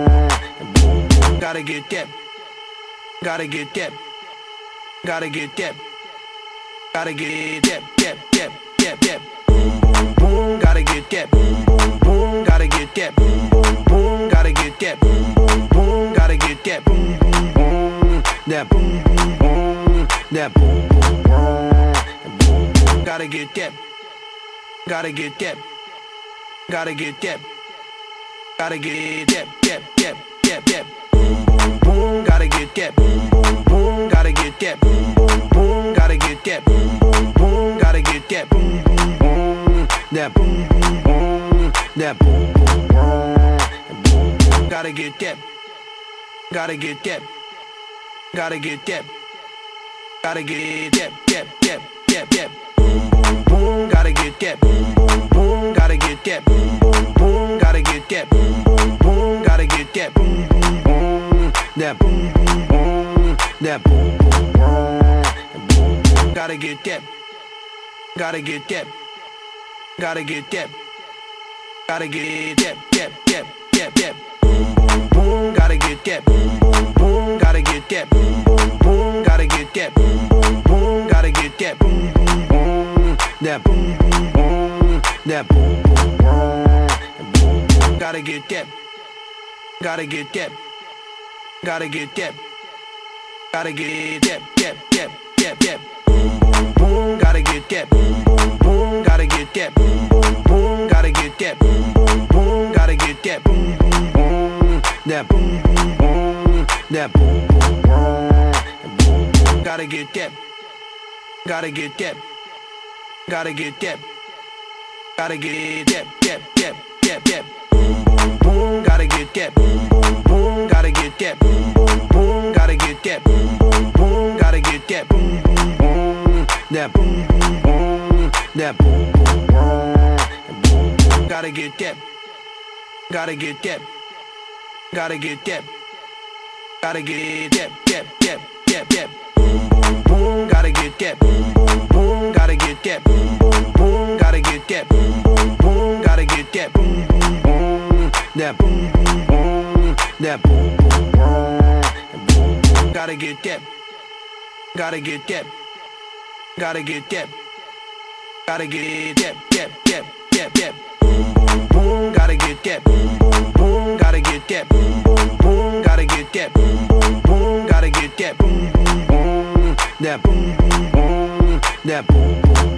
boom, gotta get that, gotta get that, gotta get that, gotta get that, boom, boom, boom, gotta get that, boom, boom, boom, gotta get that, boom, boom, boom, gotta get that, boom, boom, boom, gotta get that, boom, boom, boom, that boom, boom, boom, that boom, boom, boom, gotta get that, gotta get that, gotta get that, gotta get that, boom, boom, boom, gotta get that, boom, boom, boom, gotta get that, boom, boom, boom, gotta get that, boom, boom, boom, gotta get that, boom, boom, boom, that boom, boom, boom, that boom, boom, boom, gotta get that, gotta get that, gotta get that, gotta get that, boom, boom, boom, gotta get that, boom, boom, boom, gotta get that, boom, boom, boom, gotta get that, boom, boom, boom, gotta get that, boom, boom, boom, that boom, boom, boom, that boom, boom, boom, gotta get that, gotta get that, gotta get that, gotta get that, boom, boom, boom, gotta get that, boom, boom, boom, gotta get that, boom, boom, boom, gotta get that, boom, boom, boom, gotta get that, boom, boom, boom, that boom, boom, boom, that boom, boom, boom, gotta get that, gotta get that, gotta get that, gotta get that, boom, boom, boom, gotta get that, boom, boom, boom, gotta get that, boom, boom, boom, gotta get that, boom, boom, boom, gotta get that, boom, boom, boom, that boom, boom, boom, that boom, boom, boom, gotta get that, gotta get that, gotta get that, gotta get that, boom, boom, boom, gotta get that, boom, boom, boom, gotta get that, boom, boom, boom, gotta get that, boom, boom, boom, gotta get that, boom, boom, boom, that boom, boom, boom, that boom, boom, boom, gotta get that, gotta get that, gotta get that, gotta get that, boom, boom, boom, gotta get that, boom, boom, boom, gotta get that, boom, boom, boom, gotta get that, boom, boom, boom, gotta get that, boom, boom, boom, that boom, boom, boom, that boom, boom, boom, gotta get that, gotta get that, gotta get that, gotta get that, that. Boom, boom, boom, gotta get that, boom, boom, boom, gotta get that, boom, boom, boom, gotta get that, boom, boom, boom, gotta get that, boom, boom, boom, that boom, boom, boom, that boom, boom,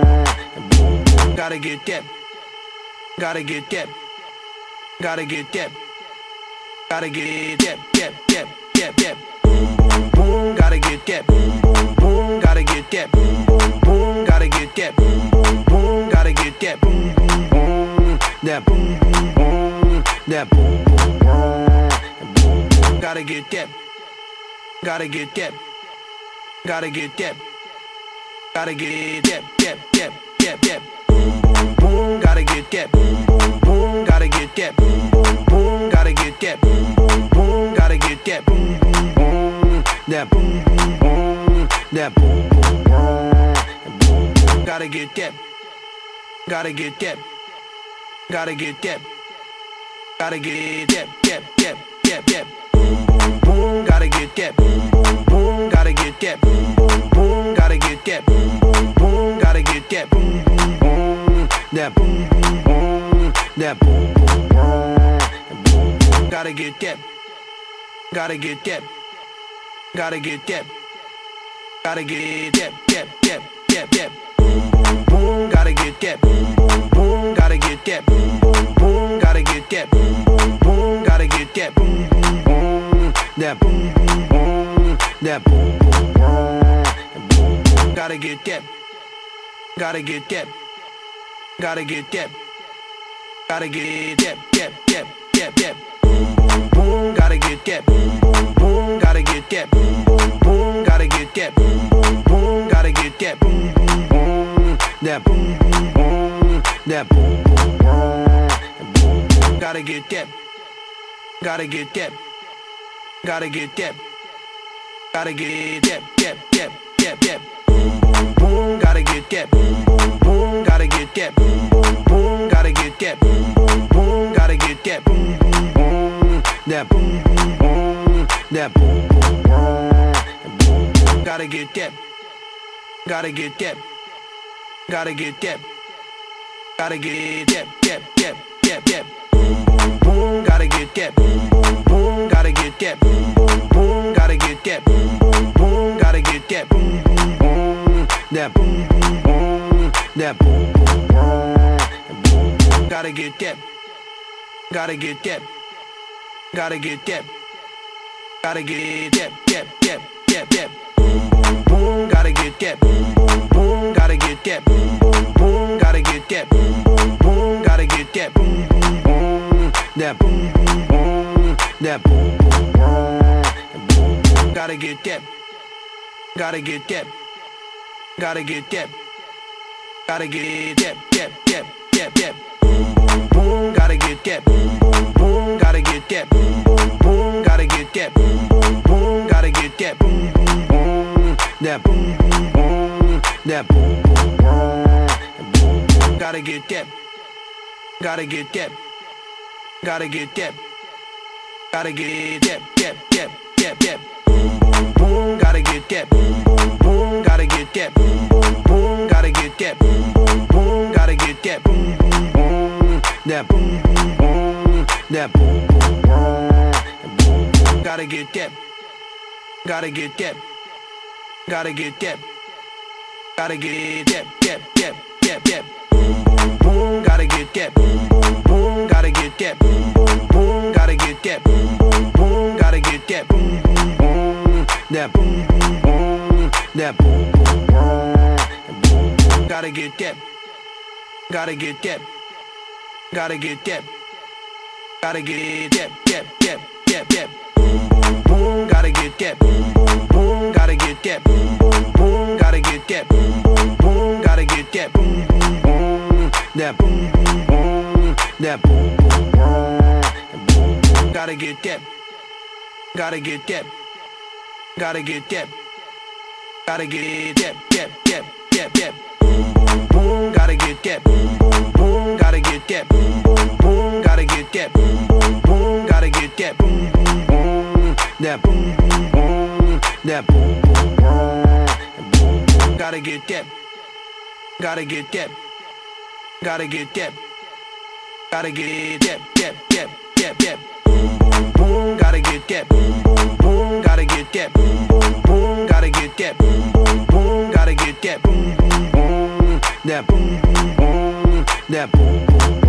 boom, gotta get that, gotta get that, gotta get that, gotta get that, that. Boom, boom, boom, gotta get that, boom, boom, boom, gotta get that, boom, boom, boom, gotta get that, boom, boom, boom, gotta get that, boom, boom, boom, that boom, boom, boom, that boom, boom, boom, gotta get that, gotta get that, gotta get that, gotta get that, that. Boom, boom, boom, gotta get that, boom, boom, boom, gotta get that, boom, boom, boom, gotta get that, boom, boom, boom, gotta get that, boom, boom, boom, that boom, boom, boom, that boom, boom, boom, gotta get that, gotta get that, gotta get that, gotta get that, that. Boom, boom, boom, gotta get that, boom, boom, boom, gotta get that, boom, boom, boom, gotta get that, boom, boom, boom, gotta get that, boom, boom, boom, that boom, boom, boom, that boom, boom, boom, gotta get that, gotta get that, gotta get that, gotta get that, that. Boom, boom, boom, gotta get that, boom, boom, boom, gotta get that, boom, boom, boom, gotta get that, boom, boom, boom, gotta get that, boom, boom, boom, that boom, boom, boom, that boom, boom, boom, gotta get that, gotta get that, gotta get that, gotta get that, that. Boom, boom, boom, gotta get that, boom, boom, boom, gotta get that, boom, boom, boom, gotta get that, boom, boom, boom, gotta get that, boom, boom, boom, that boom, boom, boom, that boom, boom, boom, gotta get that, gotta get that, gotta get that, gotta get that, that. Boom, boom, boom, gotta get that, boom, boom, boom, gotta get that, boom, boom, boom, gotta get that, boom, boom, boom, gotta get that, boom, boom, boom, that boom, boom, boom, that boom, boom, boom, gotta get that, gotta get that, gotta get that, gotta get that, that. Boom, boom, boom, gotta get that, boom, boom, boom, gotta get that, boom, boom, boom, gotta get that, boom, boom, boom, gotta get that, boom, boom, boom, that boom, boom, boom, that boom, boom, boom, gotta get that, gotta get that, gotta get that, gotta get that, that. Boom, boom, boom, gotta get that, boom, boom, boom, gotta get that, boom, boom, boom, gotta get that, boom, boom, boom, gotta get that, boom, boom, boom, that boom, boom, boom, that boom, boom, boom, gotta get that, gotta get that, gotta get that, gotta get that, that. Boom, boom, boom, gotta get that, boom, boom, boom, gotta get that, boom, boom, boom, gotta get that, boom, boom, boom, gotta get that, boom, boom, boom, that boom, boom, boom, that boom, boom, boom, gotta get that, gotta get that, gotta get that, gotta get that, that. Boom, boom, boom, gotta get that, boom, boom, boom, gotta get that, boom, boom, boom, gotta get that, boom, boom, boom, gotta get that, boom, boom, boom, that boom, boom, boom, that boom, boom, boom, gotta get that, gotta get that, gotta get that, gotta get that, that. Boom, boom, boom, gotta get that, boom, boom, boom, gotta get that, boom, boom, boom, gotta get that, boom, boom, boom, gotta get that, boom, boom, boom, that boom, boom, boom, that boom, boom, boom, gotta get that, gotta get that, gotta get that, gotta get that, that. Boom, boom, boom, gotta get that, boom, boom, boom, gotta get that, boom, boom, boom, gotta get that, boom, boom, boom, gotta get that, boom, boom, boom, that boom, boom, boom, that boom, boom, boom, gotta get that, gotta get that, gotta get that, gotta get that, that. Boom, boom, boom, gotta get that, boom, boom, boom, gotta get that, boom, boom, boom, gotta get that, boom, boom, boom, gotta get that, boom, boom, boom, that boom, boom, boom, that boom, boom, boom, Gotta get that. Gotta get that. Gotta get that. Gotta get that. That. Boom, boom, boom. Gotta get that. Boom, boom, boom. Gotta get that. Boom, boom, boom. Gotta get that. Boom, boom, boom. Gotta get that. Boom, boom, boom. That boom, boom, boom. That boom, boom,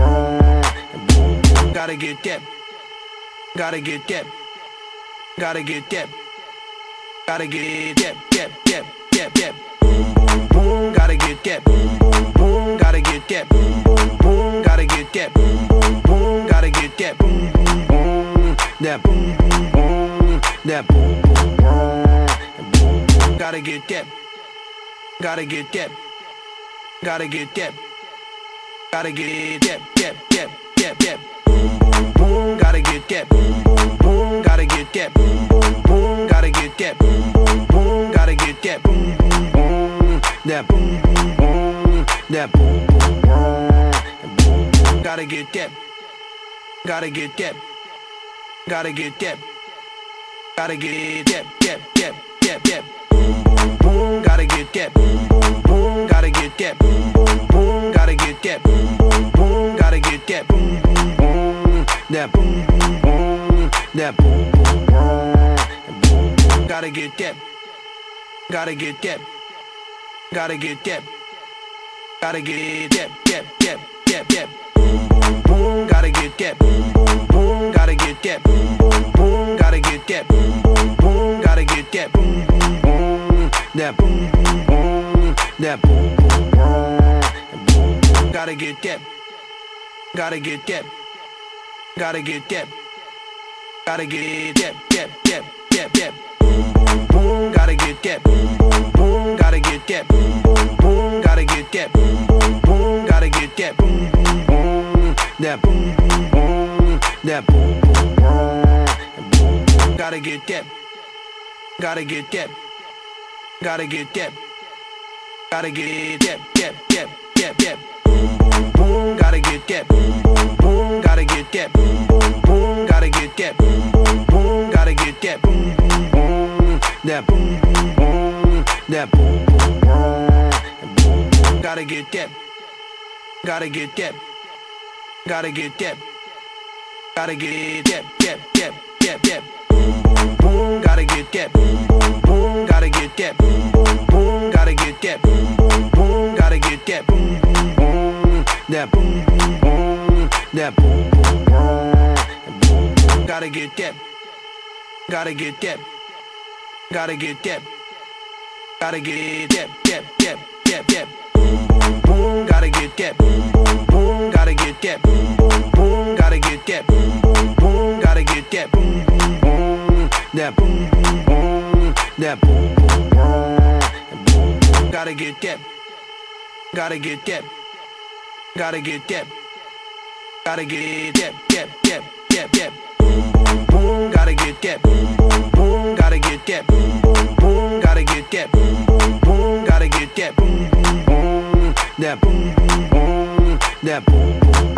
boom. Gotta get that. Gotta get that. Gotta get that. Gotta get that. Boom, boom, boom. Gotta get that. Boom, boom, boom. Gotta get that. Boom, boom, boom. Gotta get that. Boom, boom, boom. Gotta get that. Boom, boom, boom. That boom, boom, boom. That boom, boom, boom. Gotta get that. Gotta get that. Gotta get that. Gotta get that. Boom, boom, boom. Gotta get that. Boom, boom, boom. Gotta get that. Boom, boom, boom. Gotta get that. Boom, boom, boom. Gotta get that. Boom, boom, boom. That boom, boom, boom. That boom, boom, boom. Gotta get that. Gotta get that. Gotta get that. Gotta get that. Boom, boom, boom. Gotta get that. Boom, boom, boom. Gotta get that. Boom, boom, boom. Gotta get that. Boom, boom, boom. Gotta get that. Boom, boom, boom. That boom, boom, boom. That boom, boom, boom. Gotta get that. Gotta get that. Gotta get that. Gotta get that. Boom, boom, boom. Gotta get that. Boom, boom, boom. Gotta get that. Boom, boom, boom. Gotta get that. Boom, boom, boom. Gotta get that. Boom, boom, boom. That boom, boom, boom. That boom, boom, boom. Gotta get that. Gotta get that. Gotta get that. Gotta get that. Boom, boom, boom. Gotta get that. Boom, boom, boom. Gotta get that. Boom, boom, boom. Gotta get that. Boom, boom, boom. Gotta get that. Boom, boom, boom. That boom, boom, boom. That boom, boom, boom. Gotta get that. Gotta get that. Gotta get that. Gotta get that. Boom, boom, boom. Gotta get that. Boom, boom, boom. Gotta get that. Boom, boom, boom. Gotta get that. Boom, boom, boom. Gotta get that. Boom, boom, boom. That boom, boom, boom. That boom, boom, boom. Gotta get that. Gotta get that. Gotta get that. Gotta get that. Boom, boom, boom. Gotta get that. Boom, boom, boom. Gotta get that. Boom, boom, boom. Gotta get that. Boom, boom, boom. Gotta get that. Boom, boom, boom. That boom, boom, boom. That boom, boom, boom. Gotta get that. Gotta get that. Gotta get that. Gotta get that. Boom, boom, boom. Gotta get that. Boom, boom, boom. Gotta get that. Boom, boom, boom. Gotta get that. Boom, boom, boom. Gotta get that. Boom, boom, boom. That boom, boom, boom. That boom, boom, boom. Gotta get that. Gotta get that. Gotta get that. Gotta get that. Boom, boom, boom. Gotta get that. Boom, boom, boom. Gotta get that. Boom, boom, boom. Gotta get that. Boom, boom, boom. Gotta get that. Boom, boom, boom. That boom, boom, boom. That boom, boom,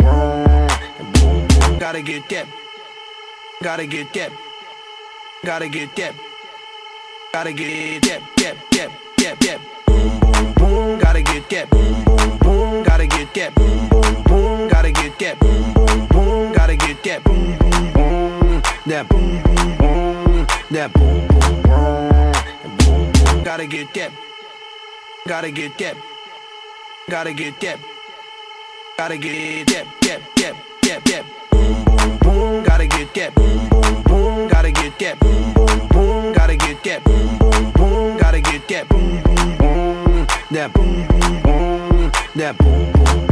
boom. Gotta get that. Gotta get that. Gotta get that. Gotta get that. Boom, boom, boom. Gotta get that. Boom, boom, boom. Gotta get that. Boom, boom, boom. Gotta get that. Boom, boom, boom. Gotta get that. Boom, boom, boom. That boom, boom, boom. That boom, boom, boom. Gotta get that. Gotta get that. Gotta get that. Gotta get that. Boom, boom, boom. Gotta get that. Boom, boom, boom. Gotta get that. Boom, boom, boom. Gotta get that. Boom, boom, boom. Gotta get that. Boom, boom, boom. That boom, boom, boom. That boom, boom,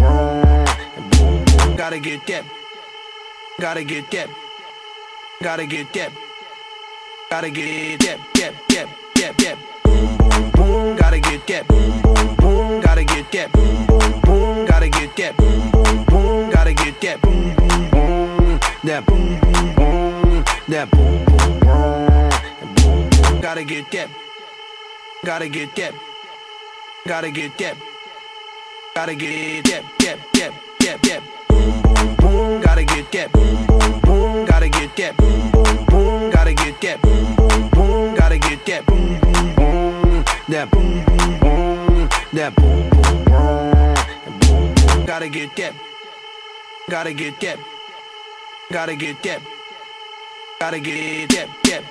boom. Gotta get that. Gotta get that. Gotta get that. Gotta get that. Boom, boom, boom. Gotta get that. Boom, boom, boom. Gotta get that. Boom, boom, boom. Gotta get that. Boom, boom, boom. Gotta get that. Boom, boom, boom. That boom, boom, boom. That boom, boom, boom. Gotta get that. Gotta get that. Gotta get that. Gotta get that. Boom, boom, boom. Gotta get that. Boom, boom, boom. Gotta get that. Boom, boom, boom. Gotta get that. Boom, boom, boom. Gotta get that. Boom, boom, boom. That boom, boom, boom. that boom boom boom, boom boom. Gotta get that, gotta get that, gotta get that, gotta get that,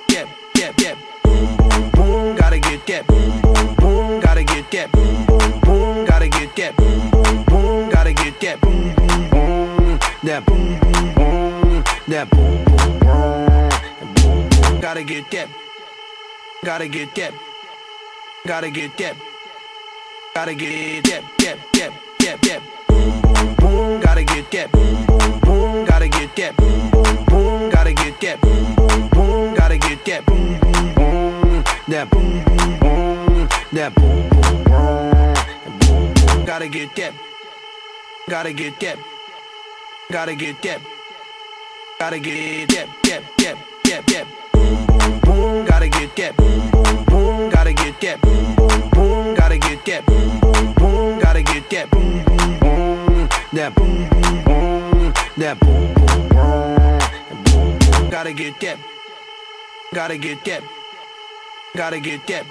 that. Boom boom boom, gotta get that, boom boom boom, gotta get that, boom boom boom, gotta get that, boom boom boom, gotta get that, boom boom boom, that boom boom boom, that boom boom boom, boom boom. Gotta get that, gotta get that, gotta get that, gotta get that. Boom boom boom, gotta get that, boom boom boom, gotta get that, boom boom boom, gotta get that, boom boom boom, gotta get that, boom boom boom, that boom boom boom, that boom boom boom, boom boom. Gotta get that, gotta get that, gotta get that, gotta get that. Boom boom boom, gotta get that, boom boom boom, gotta get that, boom boom boom, gotta get that, boom boom boom, gotta get that, boom boom boom, that boom boom boom, that boom boom boom, boom boom. Gotta get that, gotta get that, gotta get that,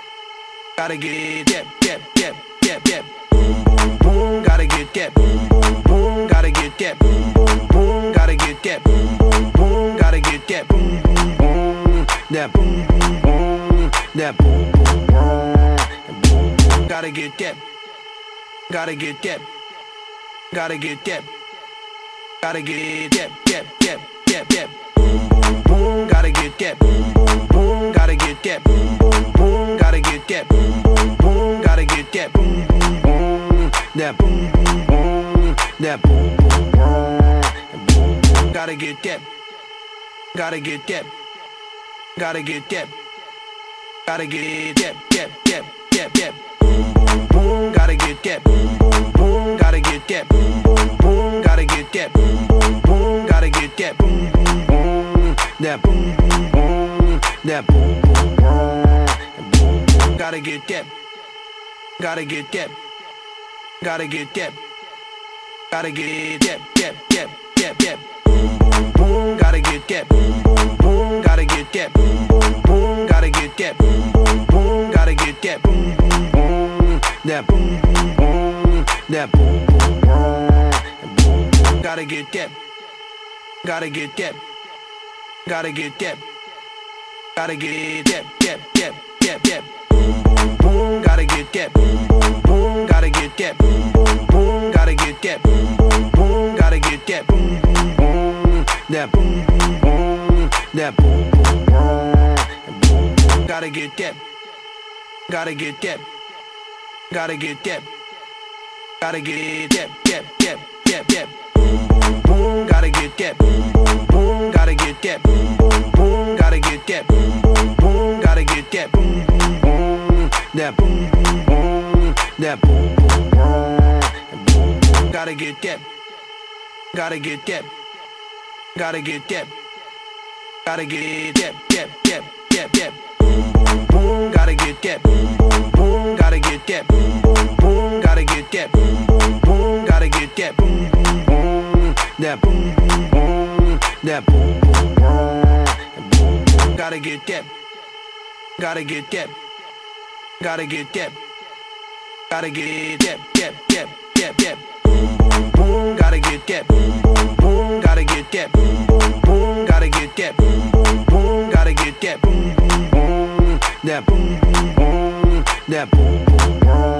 gotta get that. Boom boom boom, gotta get that, boom boom boom, gotta get that, boom boom boom, gotta get that, boom boom boom, gotta get that, boom boom boom, that boom boom boom, that boom boom boom, boom boom. Gotta get that, gotta get that, gotta get that, gotta get that. Boom boom boom, gotta get that, boom boom boom, gotta get that, boom boom boom, gotta get that, boom boom boom, gotta get that, boom boom boom, that boom boom boom, that boom boom boom, boom boom. Gotta get that, gotta get that, gotta get that, gotta get that. Boom boom boom, gotta get that, boom boom boom, gotta get that, boom boom boom, gotta get that, boom boom boom, gotta get that, boom boom boom, that boom boom boom, that boom boom boom, boom. Gotta get that, gotta get that, gotta get that, gotta get that. Boom boom boom, gotta get that, boom boom boom, gotta get that, boom boom boom, gotta get that, boom boom boom, gotta get that, boom boom boom, that boom boom boom, that boom boom boom, boom. Gotta get that, gotta get that, gotta get that, gotta get that. Boom boom boom, gotta get that, boom boom boom, gotta get that, boom boom boom, gotta get that, boom boom boom, gotta get that, boom boom boom, that boom boom boom, that boom boom boom, boom. Gotta get that, gotta get that, gotta get that, gotta get that. Boom boom boom, gotta get that, boom boom boom, gotta get that, boom boom boom, gotta get that, boom boom boom, gotta get that, boom boom boom, that boom boom boom, that boom boom boom, boom. Gotta get that, gotta get that, gotta get that, gotta get that. Boom boom boom, gotta get that, boom boom boom, gotta get that, boom boom boom, gotta get that, boom boom boom, gotta get that, boom boom boom, that boom boom boom, that boom boom boom. Gotta get that, gotta get that, gotta get that, gotta get that. Boom boom boom, gotta get that, boom boom boom, gotta get that, boom boom boom, gotta get that, boom boom boom, gotta get that, boom boom boom, that boom boom boom, that boom boom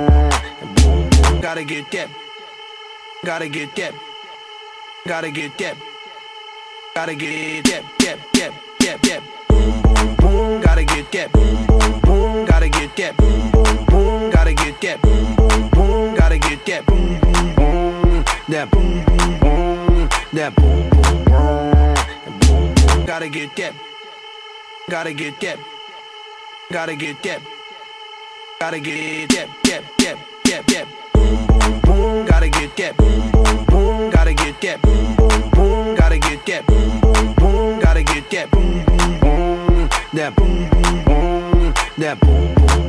boom. Gotta get that, gotta get that, gotta get that, gotta get that. Boom boom boom, gotta get that, boom boom boom, gotta get that, boom boom boom, gotta get that, boom boom boom, gotta get that, boom boom boom, that boom boom boom, that boom boom boom. Gotta get that, gotta get that, gotta get that, gotta get that. Boom boom boom, gotta get that, boom boom boom, gotta get that, boom boom boom, gotta get that, boom boom boom, gotta get that, boom boom boom, that boom boom boom, that boom boom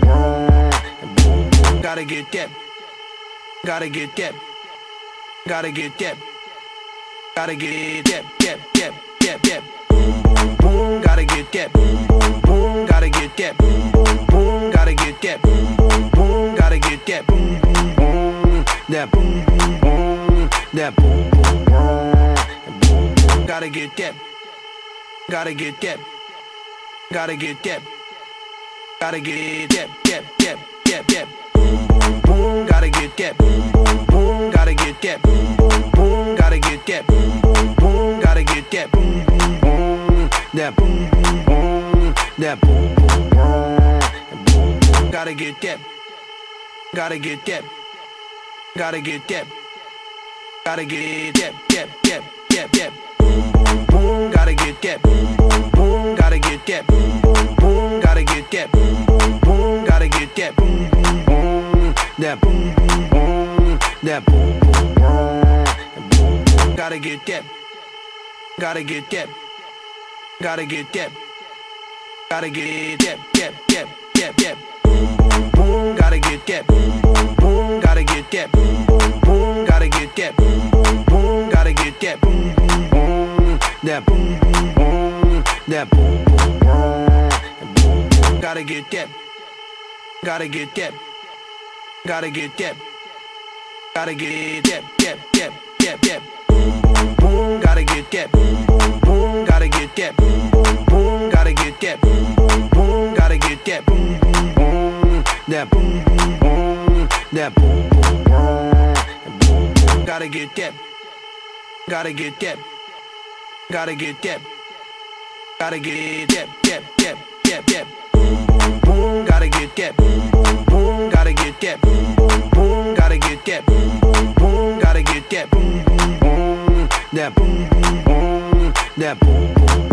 boom. Gotta get that, gotta get that, gotta get that, gotta get that. Boom boom boom, gotta get that, boom boom boom, gotta get that, boom boom boom, gotta get that, boom boom boom, gotta get that, boom. Gotta get that. Gotta get that. Gotta get that. That. Boom, boom, boom. Gotta get that. Boom, boom, boom. Gotta get that. Boom, boom, boom. Gotta get that. Boom, boom, boom. Gotta get that. Boom, boom, boom. That boom, boom, boom. That boom, boom, boom. Gotta get that. Gotta get that. Gotta get that. Gotta get that. That. Boom, boom, boom. Gotta get that. Boom, boom, boom. Gotta get that. Boom, boom, boom. Gotta get that. Boom, boom, boom. Gotta get that. Boom, boom, boom. That boom, boom, boom. That boom, boom, boom. Gotta get that. Gotta get that. Gotta get that. Gotta get that. That. Boom, boom, boom. Gotta get that. Boom, boom, boom. Gotta get that. Boom, boom, boom. Gotta get that. Boom, boom, boom. Gotta get that. Boom, boom, boom. That boom, boom, boom. That boom, boom, boom. Gotta get that. Gotta get that. Gotta get that. Gotta get that. That. Boom, boom, boom. Gotta get that. Boom, boom, boom. Gotta get that. Boom, boom, boom. Gotta get that. Boom, boom, boom. Gotta get that. Boom, boom, boom. That boom, boom, boom. That boom, boom, boom. Gotta get that. Gotta get that. Gotta get that. Gotta get that. That. Boom, boom, boom. Gotta get that. Boom, boom, boom. Gotta get that. Boom, boom, boom. Gotta get that. Boom, boom, boom. Gotta get that. Boom, boom, boom. That boom, boom, boom. That boom, boom,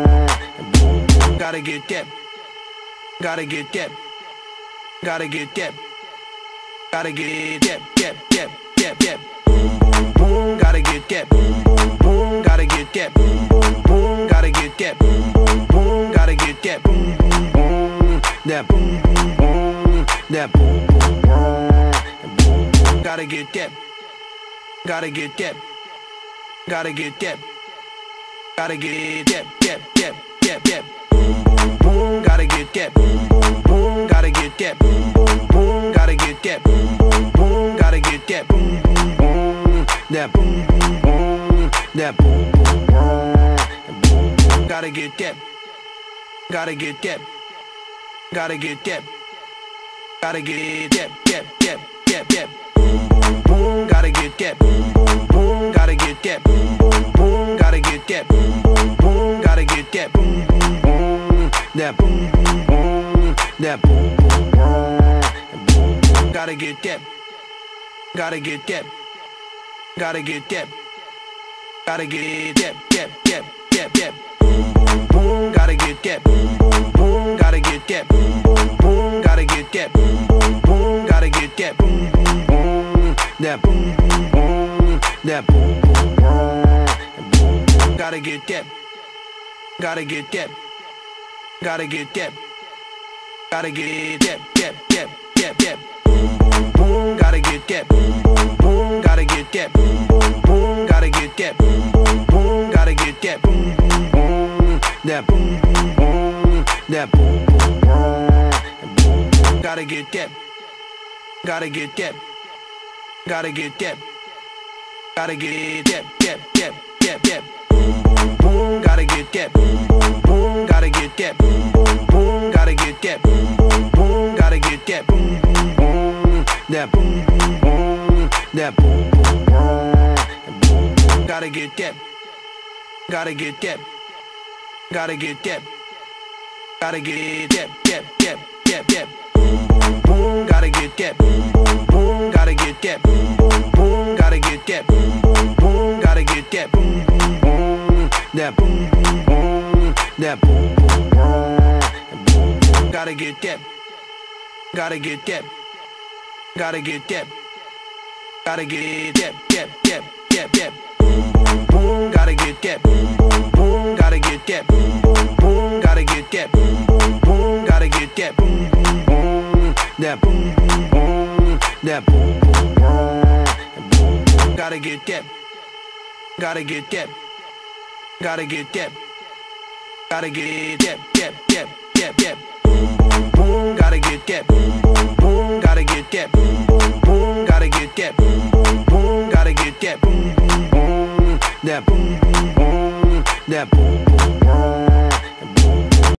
boom. Gotta get that. Gotta get that. Gotta get that. Gotta get that. That. Boom, boom, boom. Gotta get that. Boom, boom, boom. Gotta get that. Boom, boom, boom. Gotta get that. Boom, boom, boom. Gotta get that. Boom, boom, boom. That boom, boom, boom. That boom, boom, boom. Gotta get that. Gotta get that. Gotta get that. Gotta get that. That. Boom, boom, boom. Gotta get that. Boom, boom, boom. Gotta get that. Boom, boom, boom. Gotta get that. Boom, boom, boom. Gotta get that. Boom, boom, boom. That boom, boom, boom. That boom, boom, boom. Gotta get that. Gotta get that. Gotta get that. Gotta get that. That. Boom, boom, boom. Gotta get that. Boom, boom, boom. Gotta get that. Boom, boom, boom. Gotta get that. Boom, boom, boom. Gotta get that. Boom, boom, boom. That boom, boom, boom. That boom, boom, boom. Gotta get that. Gotta get that. Gotta get that. Gotta get that. That. Boom, boom, boom. Gotta get that. Boom, boom, boom. Gotta get that. Boom, boom, boom. Gotta get that. Boom, boom, boom. Gotta get that. Boom, boom, boom. That boom, boom, boom. That boom, boom, boom. Gotta get that. Gotta get that. Gotta get that. Gotta get that. That. Boom, boom, boom. Gotta get that. Boom, boom, boom. Gotta get that. Boom, boom, boom. Gotta get that. Boom, boom, boom. Gotta get that. Boom, boom, boom. That boom, boom, boom. That boom, boom, boom. Gotta get that. Gotta get that. Gotta get that. Gotta get that. That. Boom, boom, boom. Gotta get that. Boom, boom, boom. Gotta get that. Boom, boom, boom. Gotta get that. Boom, boom, boom. Gotta get that. Boom, boom, boom. That boom, boom, boom. That boom, boom, boom. Gotta get that. Gotta get that. Gotta get that. Gotta get that. That. Boom, boom, boom. Gotta get that. Boom, boom, boom. Gotta get that. Boom, boom, boom. Gotta get that. Boom, boom, boom. Gotta get that. Boom, boom, boom. That boom, boom, boom. That boom, boom, boom. Gotta get that. Gotta get that. Gotta get that. Gotta get that. That. Boom, boom, boom. Gotta get that. Boom, boom, boom. Gotta get that. Boom, boom, boom. Gotta get that. Boom, boom, boom. Gotta get that. Boom, boom, boom. That boom, boom, boom. That boom, boom, boom. Gotta get that. Gotta get that. Gotta get that. Gotta get that. That. Boom, boom, boom. Gotta get that. Boom, boom, boom. Gotta get that. Boom, boom, boom. Gotta get that. Boom, boom, boom. Gotta get that. Boom, boom, boom. That boom, boom, boom. that boom boom boom.